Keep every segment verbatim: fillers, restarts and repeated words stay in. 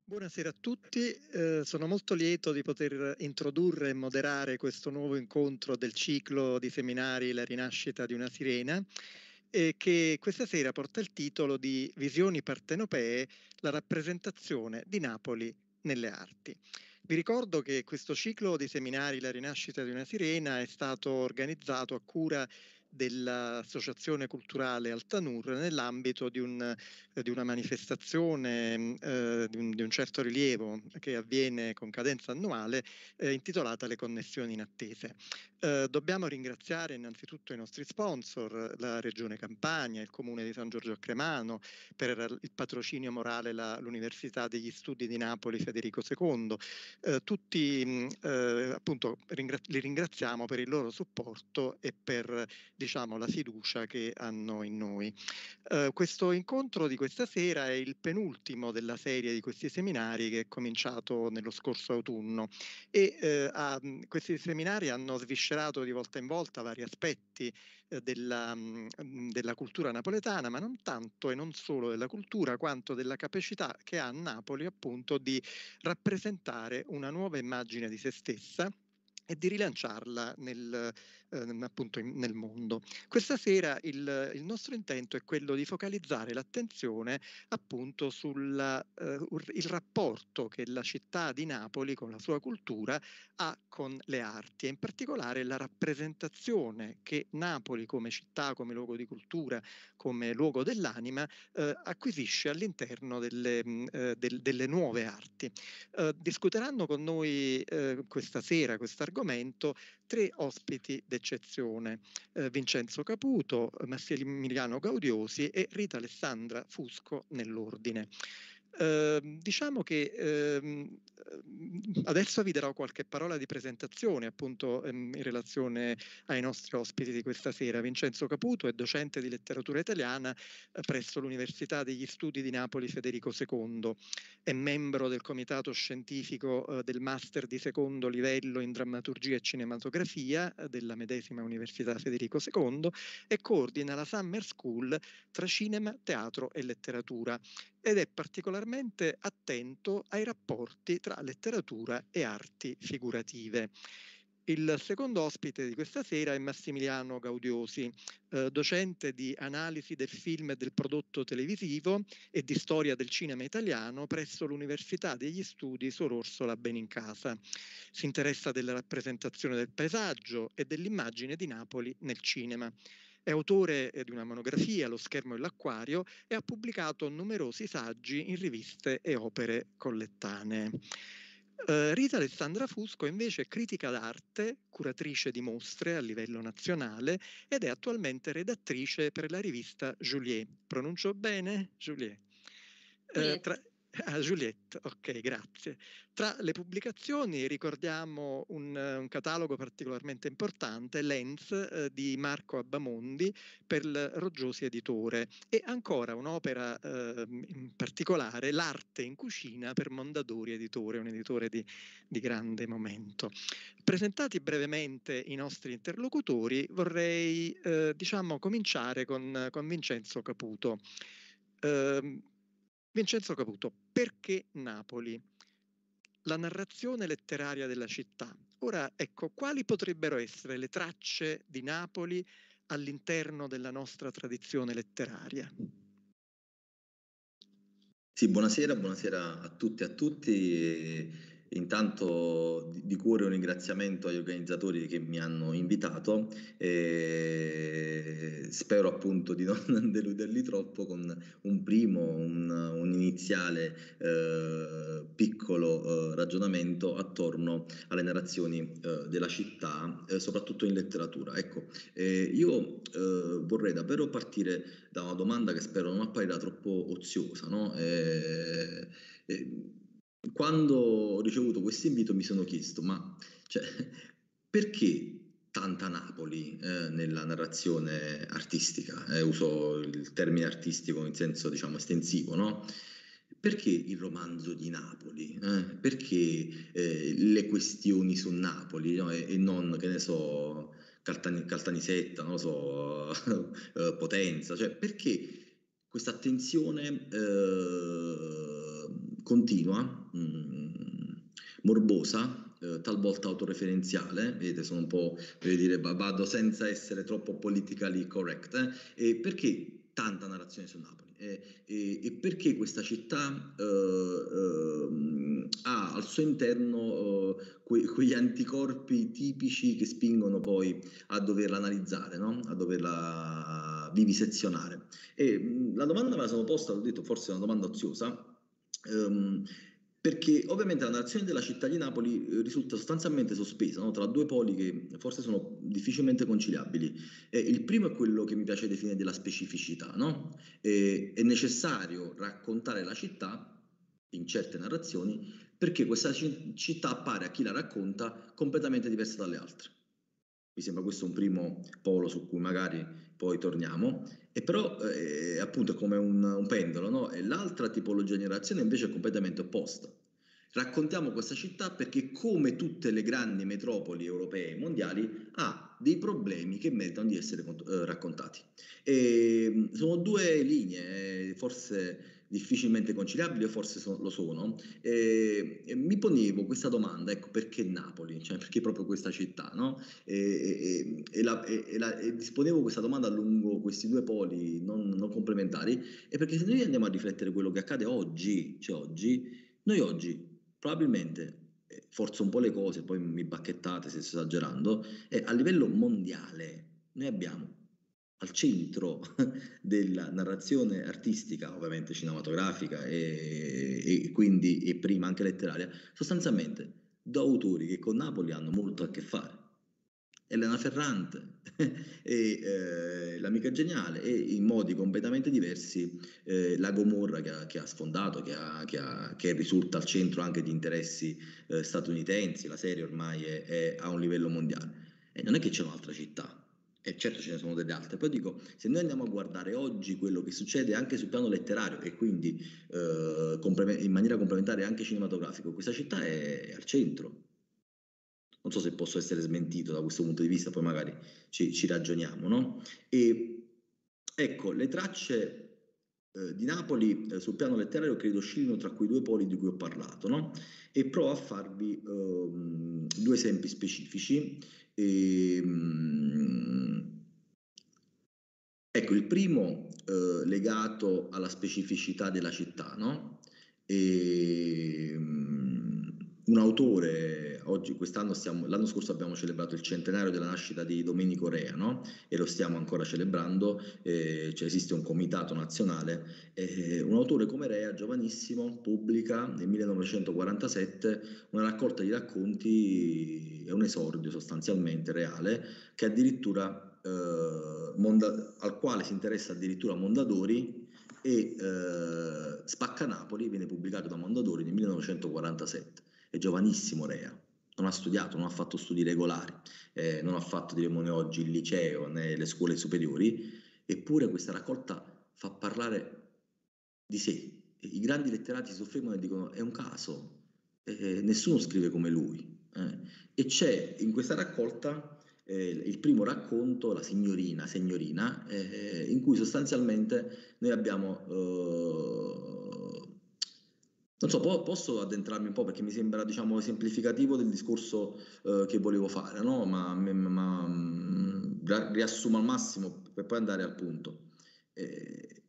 Buonasera a tutti, eh, sono molto lieto di poter introdurre e moderare questo nuovo incontro del ciclo di seminari La rinascita di una sirena, eh, che questa sera porta il titolo di Visioni partenopee, la rappresentazione di Napoli nelle arti. Vi ricordo che questo ciclo di seminari La rinascita di una sirena è stato organizzato a cura dell'Associazione Culturale Altanur nell'ambito di, un, eh, di una manifestazione eh, di, un, di un certo rilievo che avviene con cadenza annuale eh, intitolata Le connessioni inattese. Eh, dobbiamo ringraziare innanzitutto i nostri sponsor, la Regione Campania, il Comune di San Giorgio a Cremano, per il patrocinio morale l'Università degli Studi di Napoli Federico secondo. Eh, tutti eh, appunto ringra- li ringraziamo per il loro supporto e per diciamo la fiducia che hanno in noi. Eh, questo incontro di questa sera è il penultimo della serie di questi seminari che è cominciato nello scorso autunno e eh, ha, questi seminari hanno sviscerato di volta in volta vari aspetti eh, della, mh, della cultura napoletana, ma non tanto e non solo della cultura quanto della capacità che ha Napoli appunto di rappresentare una nuova immagine di se stessa e di rilanciarla nel, eh, appunto in, nel mondo. Questa sera il, il nostro intento è quello di focalizzare l'attenzione appunto sul eh, il rapporto che la città di Napoli con la sua cultura ha con le arti e in particolare la rappresentazione che Napoli come città, come luogo di cultura, come luogo dell'anima eh, acquisisce all'interno delle, eh, del, delle nuove arti. Eh, discuteranno con noi eh, questa sera questo argomento tre ospiti d'eccezione, eh, Vincenzo Caputo, Massimiliano Gaudiosi e Rita Alessandra Fusco nell'ordine. Eh, diciamo che ehm, adesso vi darò qualche parola di presentazione appunto ehm, in relazione ai nostri ospiti di questa sera. Vincenzo Caputo è docente di letteratura italiana eh, presso l'Università degli Studi di Napoli Federico secondo, è membro del comitato scientifico eh, del master di secondo livello in drammaturgia e cinematografia eh, della medesima Università Federico secondo e coordina la Summer School tra cinema, teatro e letteratura ed è particolarmente attento ai rapporti tra letteratura e arti figurative. Il secondo ospite di questa sera è Massimiliano Gaudiosi, eh, docente di analisi del film e del prodotto televisivo e di storia del cinema italiano presso l'Università degli Studi Suor Orsola Benincasa. Si interessa della rappresentazione del paesaggio e dell'immagine di Napoli nel cinema. È autore di una monografia, Lo schermo e l'acquario, e ha pubblicato numerosi saggi in riviste e opere collettanee. Uh, Rita Alessandra Fusco invece è critica d'arte, curatrice di mostre a livello nazionale ed è attualmente redattrice per la rivista Juliet. Pronuncio bene? Juliet. Uh, tra... Ah, Juliette, ok, grazie. Tra le pubblicazioni ricordiamo un, un catalogo particolarmente importante, Lens, eh, di Marco Abbamondi per il Roggiosi Editore e ancora un'opera eh, in particolare, L'arte in cucina per Mondadori Editore, un editore di, di grande momento. Presentati brevemente i nostri interlocutori, vorrei eh, diciamo cominciare con, con Vincenzo Caputo. Eh, Vincenzo Caputo, perché Napoli? La narrazione letteraria della città. Ora, ecco, quali potrebbero essere le tracce di Napoli all'interno della nostra tradizione letteraria? Sì, buonasera, buonasera a tutti e a tutti. E intanto di, di cuore un ringraziamento agli organizzatori che mi hanno invitato e spero appunto di non deluderli troppo con un primo, un, un iniziale eh, piccolo eh, ragionamento attorno alle narrazioni eh, della città, eh, soprattutto in letteratura. Ecco, eh, io eh, vorrei davvero partire da una domanda che spero non apparirà troppo oziosa, no? Eh, eh, quando ho ricevuto questo invito mi sono chiesto, ma cioè, perché tanta Napoli eh, nella narrazione artistica? Eh, uso il termine artistico in senso, diciamo, estensivo, no? Perché il romanzo di Napoli? Eh? Perché eh, le questioni su Napoli, no? e, e non, che ne so, Caltani, Caltanissetta, non lo so, eh, Potenza, cioè perché questa attenzione eh, continua, mh, morbosa, eh, talvolta autoreferenziale, vedete, sono un po', voglio dire, vado senza essere troppo politically correct, eh, e perché tanta narrazione su Napoli? E, e, e perché questa città eh, eh, ha al suo interno eh, que, quegli anticorpi tipici che spingono poi a doverla analizzare, no? A doverla vivisezionare. E mh, la domanda me la sono posta, l'ho detto, forse è una domanda oziosa, ehm, perché ovviamente la narrazione della città di Napoli eh, risulta sostanzialmente sospesa, no? Tra due poli che forse sono difficilmente conciliabili. Eh, il primo è quello che mi piace definire della specificità, no? Eh, è necessario raccontare la città in certe narrazioni perché questa c- città appare a chi la racconta completamente diversa dalle altre. Mi sembra questo un primo polo su cui magari poi torniamo, e però eh, appunto è come un, un pendolo, no? E l'altra tipologia di narrazione invece è completamente opposta. Raccontiamo questa città perché, come tutte le grandi metropoli europee e mondiali, ha dei problemi che meritano di essere eh, raccontati. E sono due linee, forse difficilmente conciliabili, o forse so, lo sono. E, e mi ponevo questa domanda, ecco, perché Napoli? Cioè, perché proprio questa città, no? E, e, e, la, e, la, e disponevo questa domanda lungo questi due poli non, non complementari, e perché se noi andiamo a riflettere quello che accade oggi, cioè oggi, noi oggi probabilmente, eh, forzo un po' le cose, poi mi bacchettate se sto esagerando, e a livello mondiale noi abbiamo al centro della narrazione artistica, ovviamente cinematografica e, e quindi e prima anche letteraria, sostanzialmente due autori che con Napoli hanno molto a che fare. Elena Ferrante e eh, L'amica geniale, e in modi completamente diversi eh, la Gomorra che ha, che ha sfondato, che, ha, che, ha, che risulta al centro anche di interessi eh, statunitensi. La serie ormai è, è a un livello mondiale, e non è che c'è un'altra città, e certo ce ne sono delle altre. Poi dico, se noi andiamo a guardare oggi quello che succede anche sul piano letterario e quindi eh, in maniera complementare anche cinematografico, questa città è, è al centro. Non so se posso essere smentito da questo punto di vista, poi magari ci, ci ragioniamo, no? E ecco, le tracce eh, di Napoli eh, sul piano letterario credo oscillino tra quei due poli di cui ho parlato, no? E provo a farvi ehm, due esempi specifici. E, mh, ecco, il primo eh, legato alla specificità della città, no? E, mh, un autore, oggi, quest'anno stiamo, l'anno scorso abbiamo celebrato il centenario della nascita di Domenico Rea, no? E lo stiamo ancora celebrando, eh, cioè esiste un comitato nazionale, eh, un autore come Rea, giovanissimo, pubblica nel millenovecentoquarantasette una raccolta di racconti, è un esordio sostanzialmente reale, che addirittura eh, Monda, al quale si interessa addirittura Mondadori, e eh, Spacca Napoli viene pubblicato da Mondadori nel millenovecentoquarantasette. È giovanissimo Rea, non ha studiato, non ha fatto studi regolari, eh, non ha fatto, diremo noi oggi, il liceo né le scuole superiori, eppure questa raccolta fa parlare di sé. I grandi letterati si soffermano e dicono è un caso, eh, nessuno scrive come lui. Eh. E c'è in questa raccolta eh, il primo racconto, La signorina, signorina, eh, in cui sostanzialmente noi abbiamo... Eh, non so, po- posso addentrarmi un po' perché mi sembra, diciamo, semplificativo del discorso eh, che volevo fare, no? Ma, ma, ma mh, riassumo al massimo per poi andare al punto. Eh,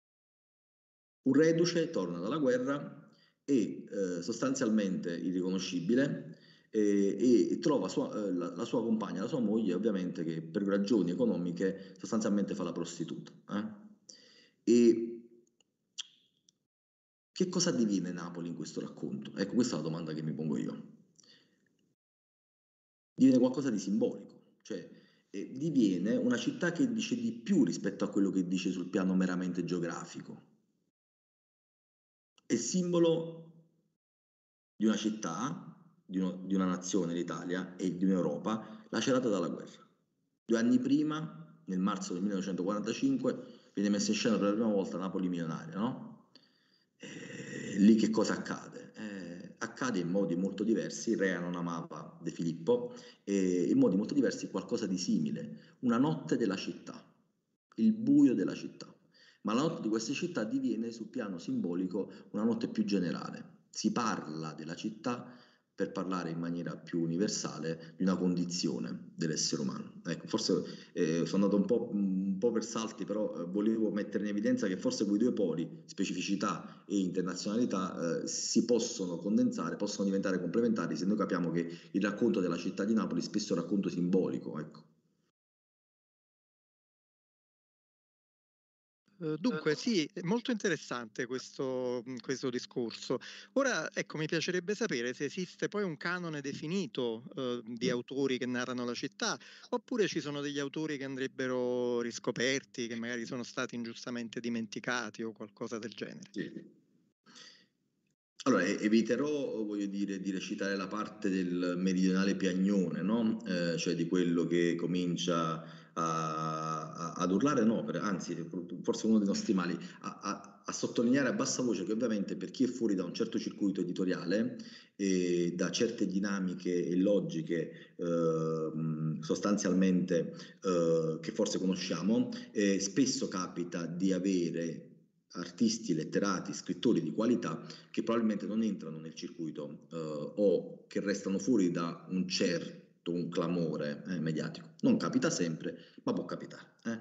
un reduce torna dalla guerra e eh, sostanzialmente irriconoscibile, e, e trova sua, eh, la, la sua compagna, la sua moglie, ovviamente, che per ragioni economiche sostanzialmente fa la prostituta. Eh? E che cosa diviene Napoli in questo racconto? Ecco, questa è la domanda che mi pongo io. Diviene qualcosa di simbolico, cioè eh, diviene una città che dice di più rispetto a quello che dice sul piano meramente geografico. È simbolo di una città, di, uno, di una nazione, l'Italia, e di un'Europa lacerata dalla guerra. Due anni prima, nel marzo del millenovecentoquarantacinque, viene messa in scena per la prima volta Napoli milionaria, no? E lì che cosa accade? Eh, accade in modi molto diversi. Rea non amava De Filippo, e in modi molto diversi qualcosa di simile, una notte della città, il buio della città. ma la notte di queste città diviene sul piano simbolico una notte più generale. Si parla della città per parlare in maniera più universale di una condizione dell'essere umano. Ecco, forse eh, sono andato un po', un po' per salti, però eh, volevo mettere in evidenza che forse quei due poli, specificità e internazionalità, eh, si possono condensare, possono diventare complementari se noi capiamo che il racconto della città di Napoli spesso è un racconto simbolico, ecco. Eh, Dunque, sì, è molto interessante questo, mh, questo discorso. Ora, ecco, mi piacerebbe sapere se esiste poi un canone definito eh, di Mm. autori che narrano la città, oppure ci sono degli autori che andrebbero riscoperti, che magari sono stati ingiustamente dimenticati o qualcosa del genere. Sì. Allora, e- eviterò, voglio dire, di recitare la parte del meridionale piagnone, no? Eh, cioè di quello che comincia a- a- ad urlare, no, per- anzi, forse uno dei nostri mali, a, a- a sottolineare a bassa voce che ovviamente per chi è fuori da un certo circuito editoriale e da certe dinamiche e logiche eh, mh, sostanzialmente eh, che forse conosciamo, eh, spesso capita di avere artisti, letterati, scrittori di qualità che probabilmente non entrano nel circuito eh, o che restano fuori da un certo un clamore eh, mediatico. Non capita sempre, ma può capitare. eh.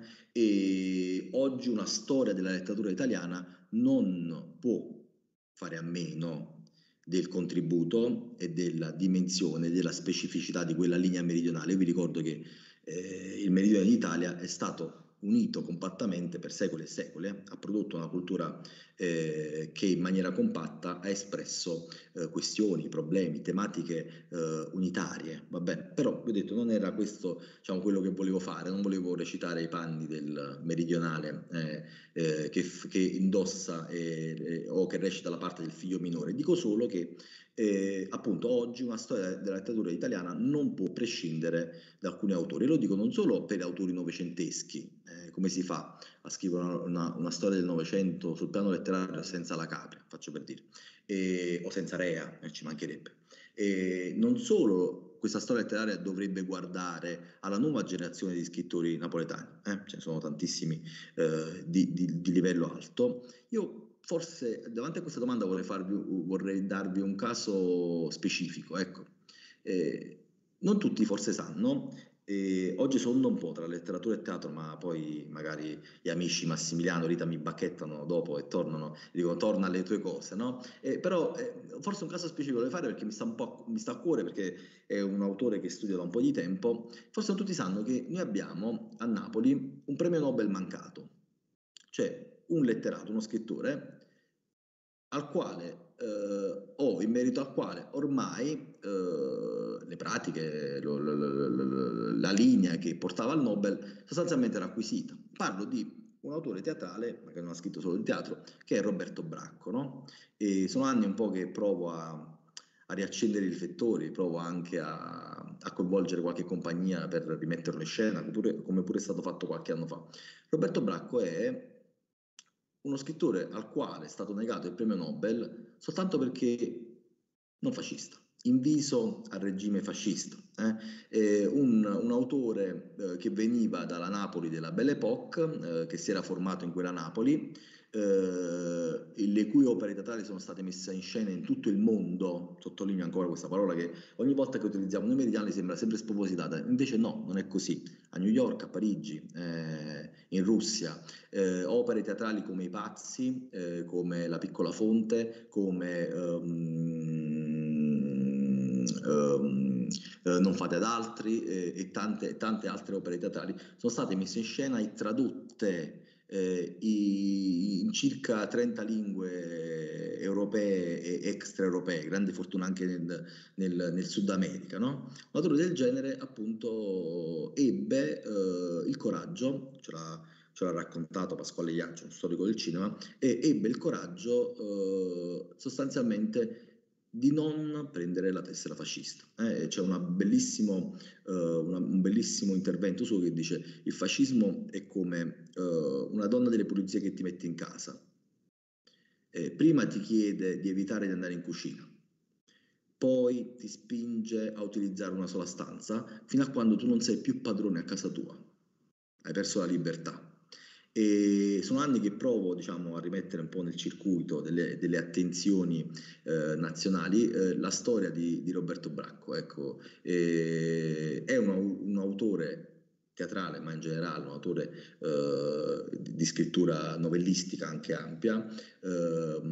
E oggi una storia della letteratura italiana non può fare a meno del contributo e della dimensione, della specificità di quella linea meridionale. Io vi ricordo che eh, il meridione d'Italia è stato unito compattamente per secoli e secoli, eh, ha prodotto una cultura eh, che in maniera compatta ha espresso eh, questioni, problemi, tematiche eh, unitarie, va bene? Però, vi ho detto, non era questo, diciamo, quello che volevo fare, non volevo recitare i panni del meridionale eh, eh, che, che indossa eh, eh, o che recita la parte del figlio minore. Dico solo che eh, appunto oggi una storia della letteratura italiana non può prescindere da alcuni autori. Lo dico non solo per autori novecenteschi, eh, come si fa a scrivere una, una, una storia del Novecento sul piano letterario senza la Capria, faccio per dire, e, o senza Rea, eh, ci mancherebbe. E non solo questa storia letteraria dovrebbe guardare alla nuova generazione di scrittori napoletani, eh? Ce ne sono tantissimi eh, di, di, di livello alto. Io forse davanti a questa domanda vorrei, farvi, vorrei darvi un caso specifico, ecco. Eh, non tutti forse sanno, eh, oggi sono un po' tra letteratura e teatro, ma poi magari gli amici Massimiliano, Rita mi bacchettano dopo e tornano, dicono torna alle tue cose, no? Eh, però eh, forse un caso specifico da fare perché mi sta un po' mi sta a cuore perché è un autore che studio da un po' di tempo. Forse non tutti sanno che noi abbiamo a Napoli un premio Nobel mancato, cioè un letterato, uno scrittore al quale, eh, o in merito al quale ormai eh, le pratiche, lo, lo, lo, la linea che portava al Nobel sostanzialmente era acquisita. Parlo di un autore teatrale, ma che non ha scritto solo di teatro, che è Roberto Bracco, no? E sono anni un po' che provo a, a riaccendere i riflettori, provo anche a, a coinvolgere qualche compagnia per rimetterlo in scena, pure, come pure è stato fatto qualche anno fa. Roberto Bracco è uno scrittore al quale è stato negato il premio Nobel soltanto perché non fascista, inviso al regime fascista. Eh? Eh, un, un autore eh, che veniva dalla Napoli della Belle Époque, eh, che si era formato in quella Napoli, eh, le cui opere teatrali sono state messe in scena in tutto il mondo, sottolineo ancora questa parola che ogni volta che utilizziamo noi meridiani sembra sempre spropositata, invece no, non è così. A New York, a Parigi, eh, in Russia, eh, opere teatrali come I Pazzi, eh, come La Piccola Fonte, come um, um, eh, Non fate ad altri eh, e tante, tante altre opere teatrali sono state messe in scena e tradotte eh, in circa trenta lingue europee e extraeuropee, grande fortuna anche nel, nel, nel Sud America, no? Un autore del genere appunto ebbe eh, il coraggio, ce l'ha, ce l'ha raccontato Pasquale Iaccio, uno storico del cinema, e ebbe il coraggio eh, sostanzialmente di non prendere la tessera fascista. Eh, c'è una bellissimo, eh, una, un bellissimo intervento suo che dice: il fascismo è come eh, una donna delle pulizie che ti mette in casa. Eh, prima ti chiede di evitare di andare in cucina, poi ti spinge a utilizzare una sola stanza fino a quando tu non sei più padrone a casa tua, hai perso la libertà. E sono anni che provo, diciamo, a rimettere un po' nel circuito delle, delle attenzioni eh, nazionali eh, la storia di, di Roberto Bracco. Ecco, e è un, un autore teatrale, ma in generale un autore eh, di, di scrittura novellistica anche ampia. Eh,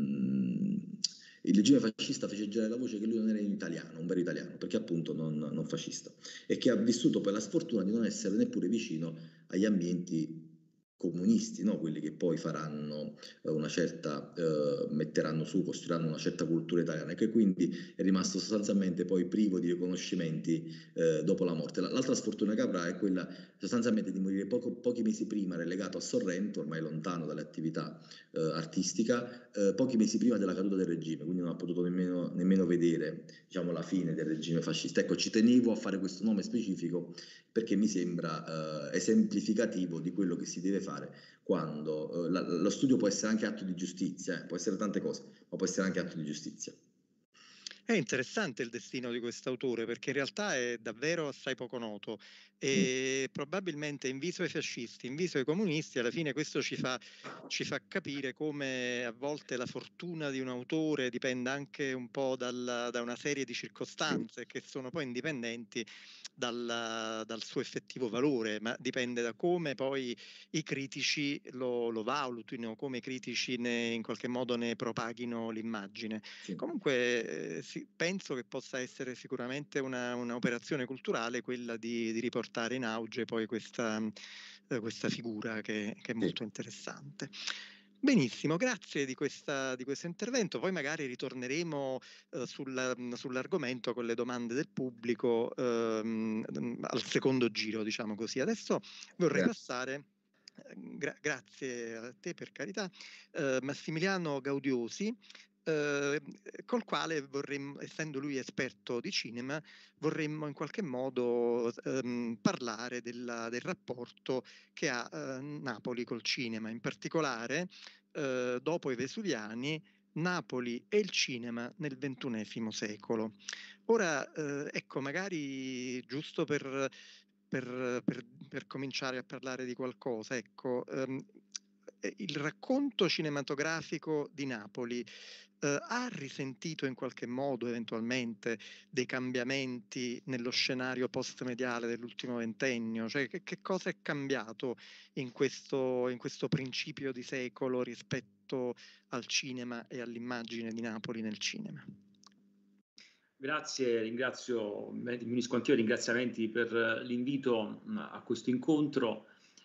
il regime fascista fece girare la voce che lui non era in italiano, un vero italiano, perché appunto non, non fascista, e che ha vissuto per la sfortuna di non essere neppure vicino agli ambienti comunisti, no? Quelli che poi faranno eh, una certa, eh, metteranno su, costruiranno una certa cultura italiana, e che quindi è rimasto sostanzialmente poi privo di riconoscimenti eh, dopo la morte. L'altra sfortuna che avrà è quella sostanzialmente di morire poco, pochi mesi prima, relegato a Sorrento, ormai lontano dall'attività eh, artistica, eh, pochi mesi prima della caduta del regime, quindi non ha potuto nemmeno, nemmeno vedere, diciamo, la fine del regime fascista. Ecco, ci tenevo a fare questo nome specifico perché mi sembra eh, esemplificativo di quello che si deve fare quando eh, la, lo studio può essere anche atto di giustizia, eh, può essere tante cose, ma può essere anche atto di giustizia. È interessante il destino di quest'autore, perché in realtà è davvero assai poco noto e mm. probabilmente inviso ai fascisti, inviso ai comunisti, alla fine questo ci fa, ci fa capire come a volte la fortuna di un autore dipenda anche un po' dal, da una serie di circostanze che sono poi indipendenti dal, dal suo effettivo valore, ma dipende da come poi i critici lo, lo valutino, come i critici ne, in qualche modo ne propaghino l'immagine. Sì. Comunque eh, sì, penso che possa essere sicuramente una, un'operazione culturale quella di, di riportare in auge poi questa, eh, questa figura che, che è molto Sì. interessante. Benissimo, grazie di, questa, di questo intervento. Poi magari ritorneremo eh, sulla, sull'argomento con le domande del pubblico ehm, al secondo giro, diciamo così. Adesso vorrei Grazie. passare, gra- grazie a te per carità, eh, Massimiliano Gaudiosi, eh, col quale vorremmo, essendo lui esperto di cinema, vorremmo in qualche modo ehm, parlare della, del rapporto che ha eh, Napoli col cinema, in particolare eh, dopo i Vesuviani, Napoli e il cinema nel ventunesimo secolo. Ora, eh, ecco, magari giusto per, per, per, per cominciare a parlare di qualcosa, ecco, ehm, il racconto cinematografico di Napoli eh, ha risentito in qualche modo eventualmente dei cambiamenti nello scenario post-mediale dell'ultimo ventennio? Cioè, che, che cosa è cambiato in questo, in questo principio di secolo rispetto al cinema e all'immagine di Napoli nel cinema? Grazie, ringrazio, mi unisco anch'io ai ringraziamenti per l'invito a questo incontro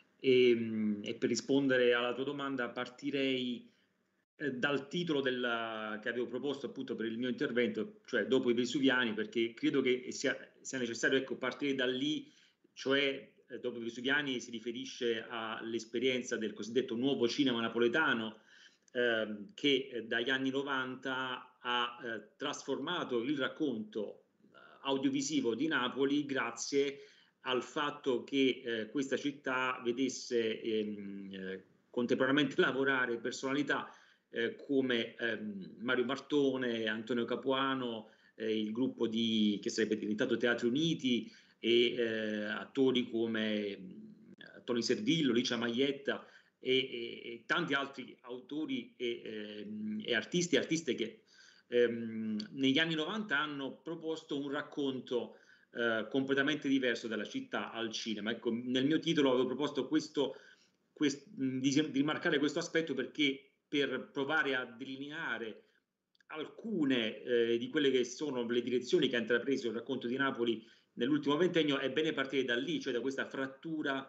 e, e per rispondere alla tua domanda partirei eh, dal titolo della, che avevo proposto appunto per il mio intervento, cioè dopo i Vesuviani, perché credo che sia, sia necessario ecco, partire da lì, cioè eh, dopo i Vesuviani si riferisce all'esperienza del cosiddetto nuovo cinema napoletano, eh, che eh, dagli anni novanta ha eh, trasformato il racconto eh, audiovisivo di Napoli grazie al fatto che eh, questa città vedesse ehm, eh, contemporaneamente lavorare personalità eh, come ehm, Mario Martone, Antonio Capuano, eh, il gruppo di, che sarebbe diventato Teatri Uniti, e eh, attori come mh, Tony Servillo, Licia Maglietta e, e, e tanti altri autori e, ehm, e artisti e artiste che ehm, negli anni novanta hanno proposto un racconto eh, completamente diverso della città al cinema. Ecco, nel mio titolo avevo proposto questo, quest, di, di rimarcare questo aspetto perché per provare a delineare alcune eh, di quelle che sono le direzioni che ha intrapreso il racconto di Napoli nell'ultimo ventennio è bene partire da lì, cioè da questa frattura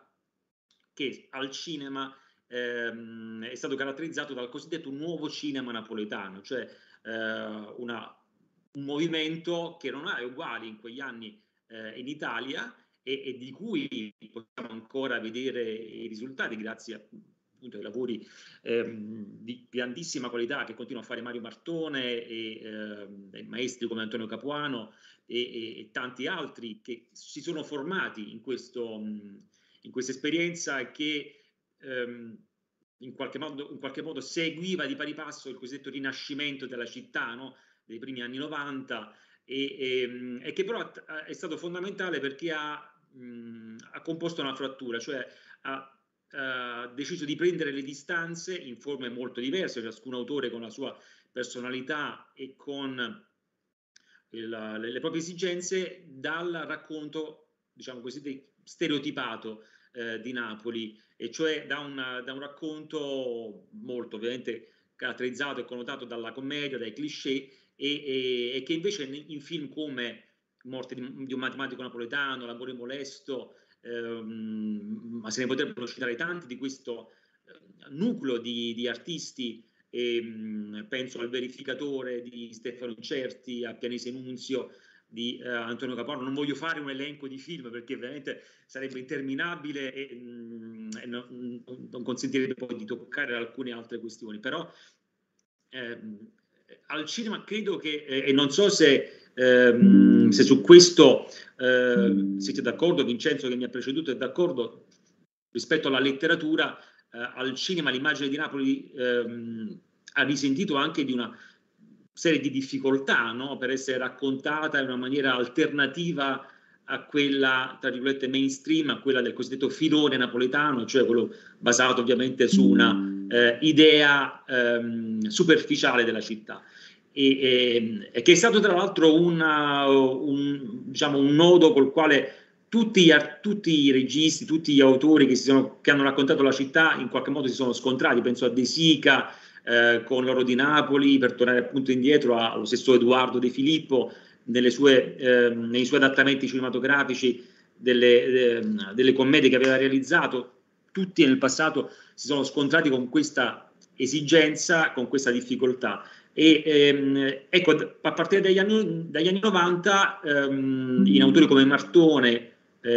che al cinema ehm, è stato caratterizzato dal cosiddetto nuovo cinema napoletano, cioè eh, una, un movimento che non ha uguali in quegli anni eh, in Italia e, e di cui possiamo ancora vedere i risultati grazie a appunto ai lavori ehm, di grandissima qualità che continua a fare Mario Martone e, ehm, e maestri come Antonio Capuano e, e, e tanti altri che si sono formati in questo in questa esperienza e che ehm, in, qualche modo, in qualche modo seguiva di pari passo il cosiddetto rinascimento della città, no? Dei primi anni novanta e, e, e che però è stato fondamentale perché ha, mh, ha composto una frattura, cioè ha eh, deciso di prendere le distanze in forme molto diverse, ciascun autore con la sua personalità e con il, le, le proprie esigenze, dal racconto, diciamo così, stereotipato eh, di Napoli, e cioè da, una, da un racconto molto ovviamente caratterizzato e connotato dalla commedia, dai cliché, e, e, e che invece in film come Morte di, di un matematico napoletano, L'amore molesto, ehm, ma se ne potrebbero citare tanti di questo eh, nucleo di, di artisti, e, mh, penso al Verificatore di Stefano Incerti, a Pianese Nunzio di eh, Antonio Capuano. Non voglio fare un elenco di film perché veramente sarebbe interminabile e, mh, e non, non consentirebbe poi di toccare alcune altre questioni, però ehm, al cinema credo che, eh, e non so se, ehm, se su questo eh, siete d'accordo, Vincenzo che mi ha preceduto è d'accordo, rispetto alla letteratura, eh, al cinema l'immagine di Napoli ehm, ha risentito anche di una serie di difficoltà, no? Per essere raccontata in una maniera alternativa a quella, tra virgolette, mainstream, a quella del cosiddetto filone napoletano, cioè quello basato ovviamente su una eh, idea ehm, superficiale della città. E, e, e che è stato tra l'altro una, un, diciamo, un nodo col quale tutti gli, tutti i registi, tutti gli autori che, si sono, che hanno raccontato la città in qualche modo si sono scontrati. Penso a De Sica eh, con L'oro di Napoli, per tornare appunto indietro allo stesso Edoardo De Filippo nelle sue, eh, nei suoi adattamenti cinematografici delle, eh, delle commedie che aveva realizzato. Tutti nel passato si sono scontrati con questa esigenza, con questa difficoltà. E ehm, ecco, a partire dagli anni, dagli anni novanta, ehm, in autori come Martone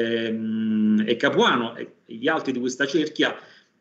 ehm, e Capuano e gli altri di questa cerchia,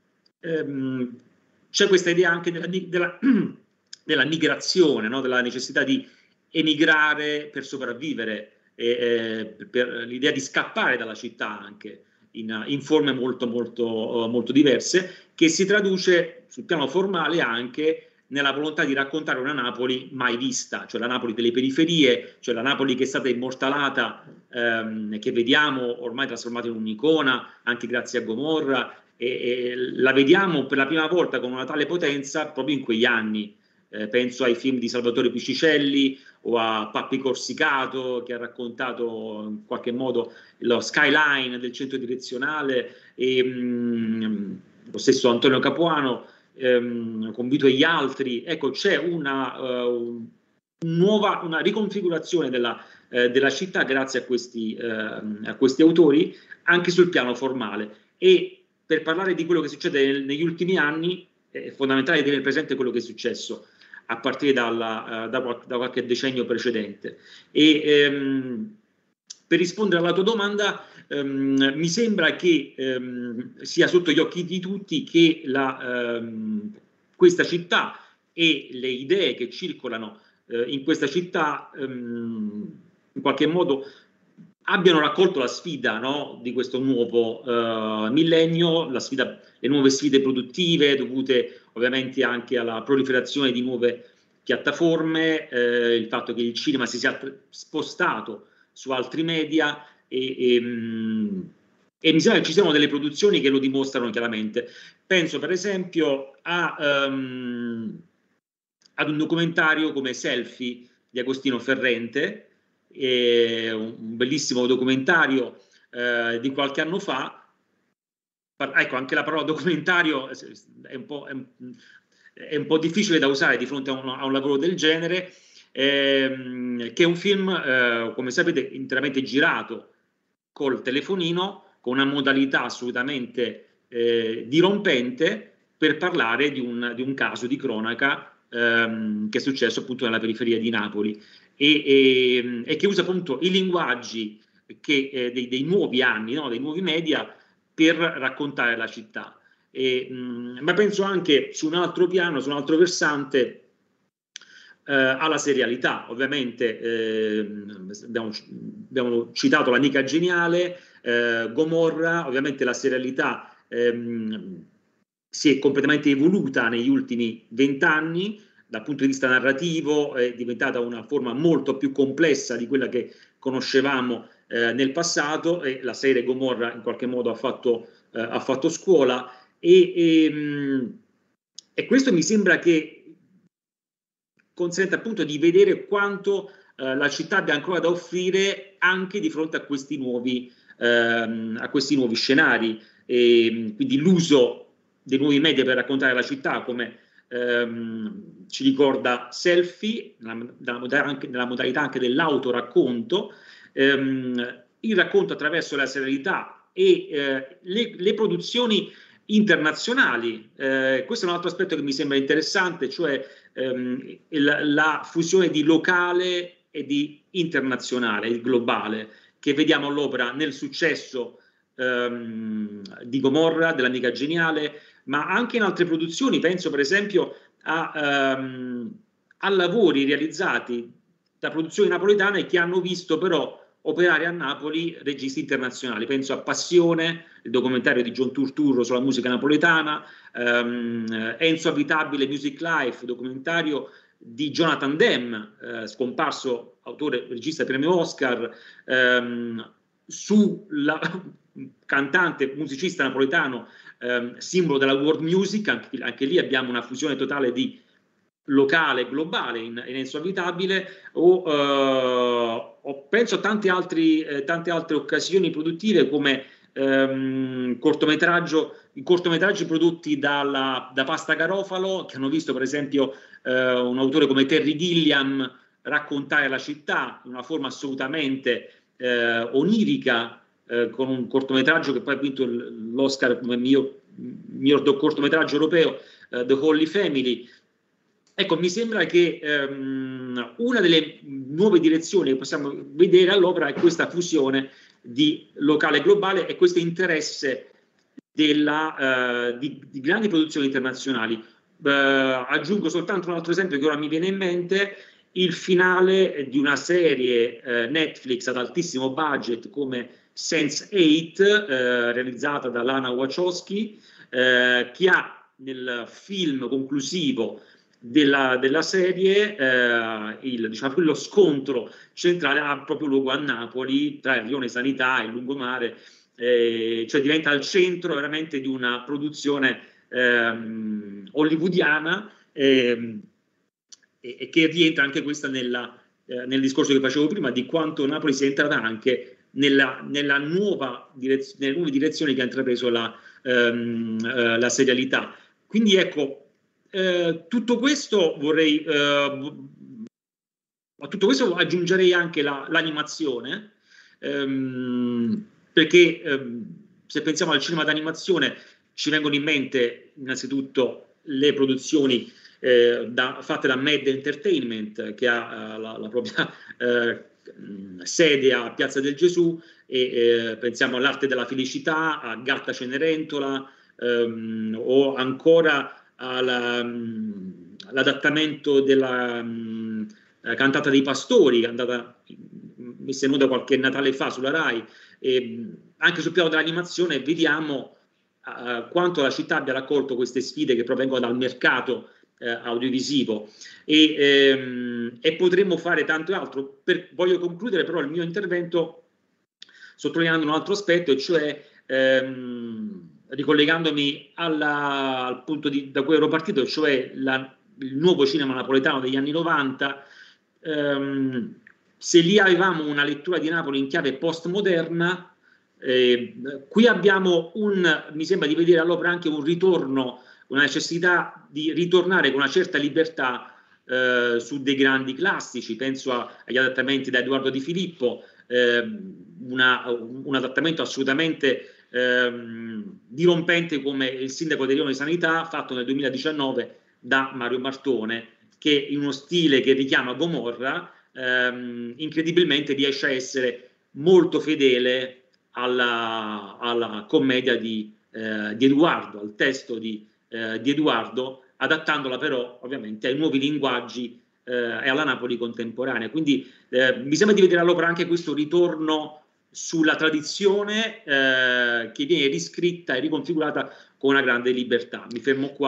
ehm, c'è questa idea anche della, della, della migrazione, no? Della necessità di emigrare per sopravvivere, e, eh, per l'idea di scappare dalla città anche in, in forme molto, molto, molto diverse, che si traduce sul piano formale anche nella volontà di raccontare una Napoli mai vista, cioè la Napoli delle periferie, cioè la Napoli che è stata immortalata, ehm, che vediamo ormai trasformata in un'icona, anche grazie a Gomorra, e, e la vediamo per la prima volta con una tale potenza proprio in quegli anni. Eh, penso ai film di Salvatore Piscicelli o a Pappi Corsicato, che ha raccontato in qualche modo lo skyline del centro direzionale, e mh, lo stesso Antonio Capuano, ehm, con Vito e gli altri. Ecco, c'è una, uh, nuova, una riconfigurazione della, eh, della città grazie a questi, eh, a questi autori, anche sul piano formale. E per parlare di quello che succede negli ultimi anni è fondamentale tenere presente quello che è successo a partire dalla, uh, da, da qualche decennio precedente. E ehm, per rispondere alla tua domanda, ehm, mi sembra che ehm, sia sotto gli occhi di tutti che la, ehm, questa città e le idee che circolano eh, in questa città ehm, in qualche modo abbiano raccolto la sfida, no, di questo nuovo uh, millennio, la sfida, le nuove sfide produttive dovute ovviamente anche alla proliferazione di nuove piattaforme, eh, il fatto che il cinema si sia spostato su altri media, e, e, mh, e mi sembra che ci siano delle produzioni che lo dimostrano chiaramente. Penso per esempio a, um, ad un documentario come Selfie di Agostino Ferrente, eh, un bellissimo documentario eh, di qualche anno fa. Ecco, anche la parola documentario è un po', è un, è un po' difficile da usare di fronte a un, a un lavoro del genere, ehm, che è un film, eh, come sapete, interamente girato col telefonino, con una modalità assolutamente eh, dirompente, per parlare di un, di un caso di cronaca ehm, che è successo appunto nella periferia di Napoli, e, e, e che usa appunto i linguaggi che, eh, dei, dei nuovi anni, no? Dei nuovi media, per raccontare la città. E, mh, ma penso anche su un altro piano, su un altro versante, eh, alla serialità. Ovviamente eh, abbiamo, abbiamo citato La Nica Geniale, eh, Gomorra. Ovviamente la serialità ehm, si è completamente evoluta negli ultimi vent'anni. Dal punto di vista narrativo è diventata una forma molto più complessa di quella che conoscevamo eh, nel passato, e la serie Gomorra in qualche modo ha fatto, eh, ha fatto scuola. e, e, e questo mi sembra che consente appunto di vedere quanto eh, la città abbia ancora da offrire anche di fronte a questi nuovi, ehm, a questi nuovi scenari, e quindi l'uso dei nuovi media per raccontare la città, come ehm, ci ricorda Selfie, nella, nella, modalità anche, nella modalità anche dell'autoracconto, ehm, il racconto attraverso la serialità e eh, le, le produzioni internazionali. Eh, questo è un altro aspetto che mi sembra interessante, cioè ehm, la, la fusione di locale e di internazionale, il globale, che vediamo all'opera nel successo ehm, di Gomorra, dell'Amica Geniale, ma anche in altre produzioni. Penso per esempio a, um, a lavori realizzati da produzioni napoletane che hanno visto però operare a Napoli registi internazionali. Penso a Passione, il documentario di John Turturro sulla musica napoletana, um, Enzo Abitabile, Music Life, documentario di Jonathan Demme, eh, scomparso, autore, regista premio Oscar, ehm, sulla cantante, musicista napoletano, ehm, simbolo della world music. Anche, anche lì abbiamo una fusione totale di locale e globale in, in Enzo Abitabile, o, eh, o penso a tante, altri, eh, tante altre occasioni produttive come ehm, cortometraggio, i cortometraggi prodotti dalla, da Pasta Garofalo, che hanno visto per esempio eh, un autore come Terry Gilliam raccontare la città in una forma assolutamente eh, onirica, eh, con un cortometraggio che poi ha vinto l'Oscar come miglior, miglior cortometraggio europeo, eh, The Holy Family. Ecco, mi sembra che ehm, una delle nuove direzioni che possiamo vedere all'opera è questa fusione di locale e globale e questo interesse della, uh, di, di grandi produzioni internazionali. Uh, aggiungo soltanto un altro esempio che ora mi viene in mente: il finale di una serie uh, Netflix ad altissimo budget come sense eight, uh, realizzata da Lana Wachowski, uh, che ha nel film conclusivo della, della serie uh, il, diciamo, lo scontro centrale ha proprio luogo a Napoli, tra il Rione Sanità e il lungomare. Eh, cioè diventa al centro veramente di una produzione ehm, hollywoodiana, ehm, e, e che rientra anche questa nella, eh, nel discorso che facevo prima di quanto Napoli sia entrata anche nella, nella nuova direz- nelle nuove direzioni che ha intrapreso la, ehm, eh, la serialità. Quindi ecco, eh, tutto questo vorrei eh, a tutto questo aggiungerei anche la, l'animazione, ehm, perché ehm, se pensiamo al cinema d'animazione ci vengono in mente innanzitutto le produzioni eh, da, fatte da Mad Entertainment, che ha uh, la, la propria uh, sede a Piazza del Gesù, e eh, pensiamo all'Arte della Felicità, a Gatta Cenerentola, um, o ancora alla, um, all'adattamento della um, Cantata dei Pastori, che è andata messa in onda qualche Natale fa sulla Rai. E anche sul piano dell'animazione vediamo uh, quanto la città abbia raccolto queste sfide che provengono dal mercato uh, audiovisivo, e, ehm, e potremmo fare tanto altro. Per, voglio concludere però il mio intervento sottolineando un altro aspetto, e cioè ehm, ricollegandomi alla, al punto di, da cui ero partito, cioè la, il nuovo cinema napoletano degli anni novanta. ehm, Se lì avevamo una lettura di Napoli in chiave postmoderna, eh, qui abbiamo un, mi sembra di vedere all'opera anche un ritorno, una necessità di ritornare con una certa libertà eh, su dei grandi classici. Penso a, agli adattamenti da Edoardo Di Filippo, eh, una, un adattamento assolutamente eh, dirompente come Il Sindaco del Rione Sanità, fatto nel duemiladiciannove da Mario Martone, che in uno stile che richiama Gomorra ehm, incredibilmente riesce a essere molto fedele alla, alla commedia di, eh, di Edoardo, al testo di, eh, di Edoardo, adattandola però ovviamente ai nuovi linguaggi eh, e alla Napoli contemporanea. Quindi eh, mi sembra di vedere all'opera anche questo ritorno sulla tradizione eh, che viene riscritta e riconfigurata con una grande libertà. Mi fermo qua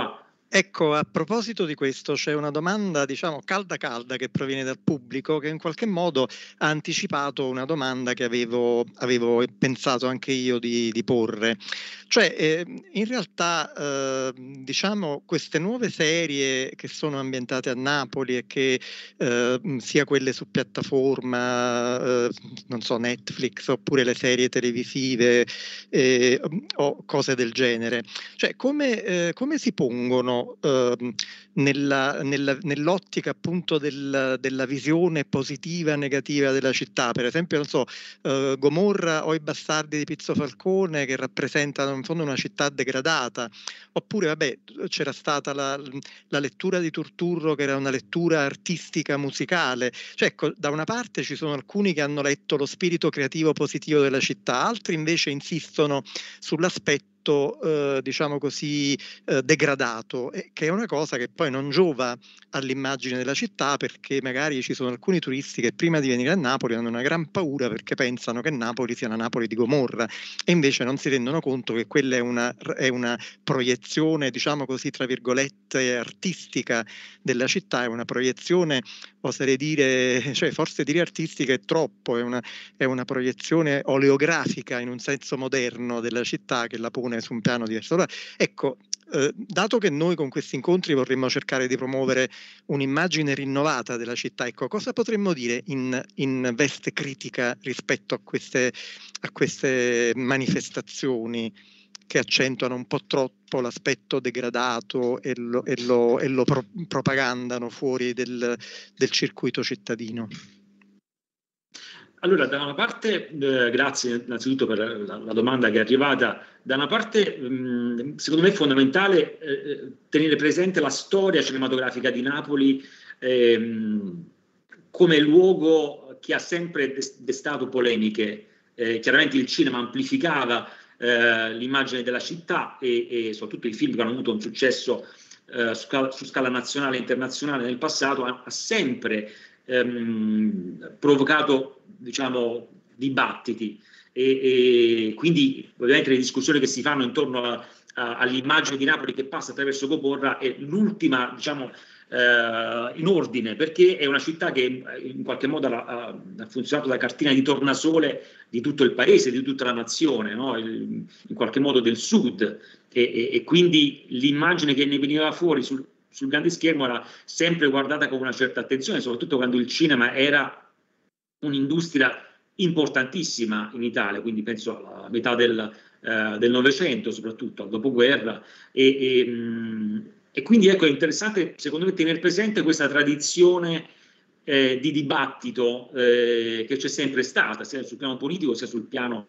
Ecco, a proposito di questo, c'è una domanda, diciamo, calda calda che proviene dal pubblico, che in qualche modo ha anticipato una domanda che avevo, avevo pensato anche io di, di porre. Cioè, eh, in realtà, eh, diciamo, queste nuove serie che sono ambientate a Napoli e che eh, sia quelle su piattaforma, eh, non so, Netflix, oppure le serie televisive eh, o cose del genere, cioè come, eh, come si pongono Uh, nella, nella, nell'ottica appunto del, della visione positiva e negativa della città? Per esempio, non so, uh, Gomorra o I bastardi di Pizzo Falcone, che rappresentano in fondo una città degradata, oppure vabbè, c'era stata la, la lettura di Turturro, che era una lettura artistica musicale. Cioè, ecco, da una parte ci sono alcuni che hanno letto lo spirito creativo positivo della città, altri invece insistono sull'aspetto Eh, diciamo così eh, degradato, eh, che è una cosa che poi non giova all'immagine della città, perché magari ci sono alcuni turisti che prima di venire a Napoli hanno una gran paura perché pensano che Napoli sia una Napoli di Gomorra, e invece non si rendono conto che quella è una, è una proiezione, diciamo così, tra virgolette, artistica della città, è una proiezione, oserei dire, cioè forse dire artistica è troppo, è una, è una proiezione oleografica in un senso moderno della città, che la pone su un piano diverso. Allora, ecco, eh, dato che noi con questi incontri vorremmo cercare di promuovere un'immagine rinnovata della città, ecco, cosa potremmo dire in, in veste critica rispetto a queste, a queste manifestazioni che accentuano un po' troppo l'aspetto degradato e lo, e lo, e lo pro, propagandano fuori del, del circuito cittadino? Allora, da una parte, eh, grazie innanzitutto per la, la domanda che è arrivata, da una parte mh, secondo me è fondamentale eh, tenere presente la storia cinematografica di Napoli ehm, come luogo che ha sempre destato polemiche. Eh, chiaramente il cinema amplificava eh, l'immagine della città e, e soprattutto i film che hanno avuto un successo eh, su, scala, su scala nazionale e internazionale nel passato ha, ha sempre ehm, provocato, diciamo, dibattiti e, e quindi ovviamente le discussioni che si fanno intorno a, a, all'immagine di Napoli che passa attraverso Gomorra è l'ultima, diciamo, eh, in ordine, perché è una città che in qualche modo ha, ha funzionato da cartina di tornasole di tutto il paese, di tutta la nazione, no? Il, in qualche modo del sud e, e, e quindi l'immagine che ne veniva fuori sul, sul grande schermo era sempre guardata con una certa attenzione, soprattutto quando il cinema era un'industria importantissima in Italia, quindi penso alla metà del, eh, del Novecento, soprattutto al dopoguerra, e, e, mh, e quindi ecco, è interessante secondo me tenere presente questa tradizione eh, di dibattito eh, che c'è sempre stata, sia sul piano politico sia sul piano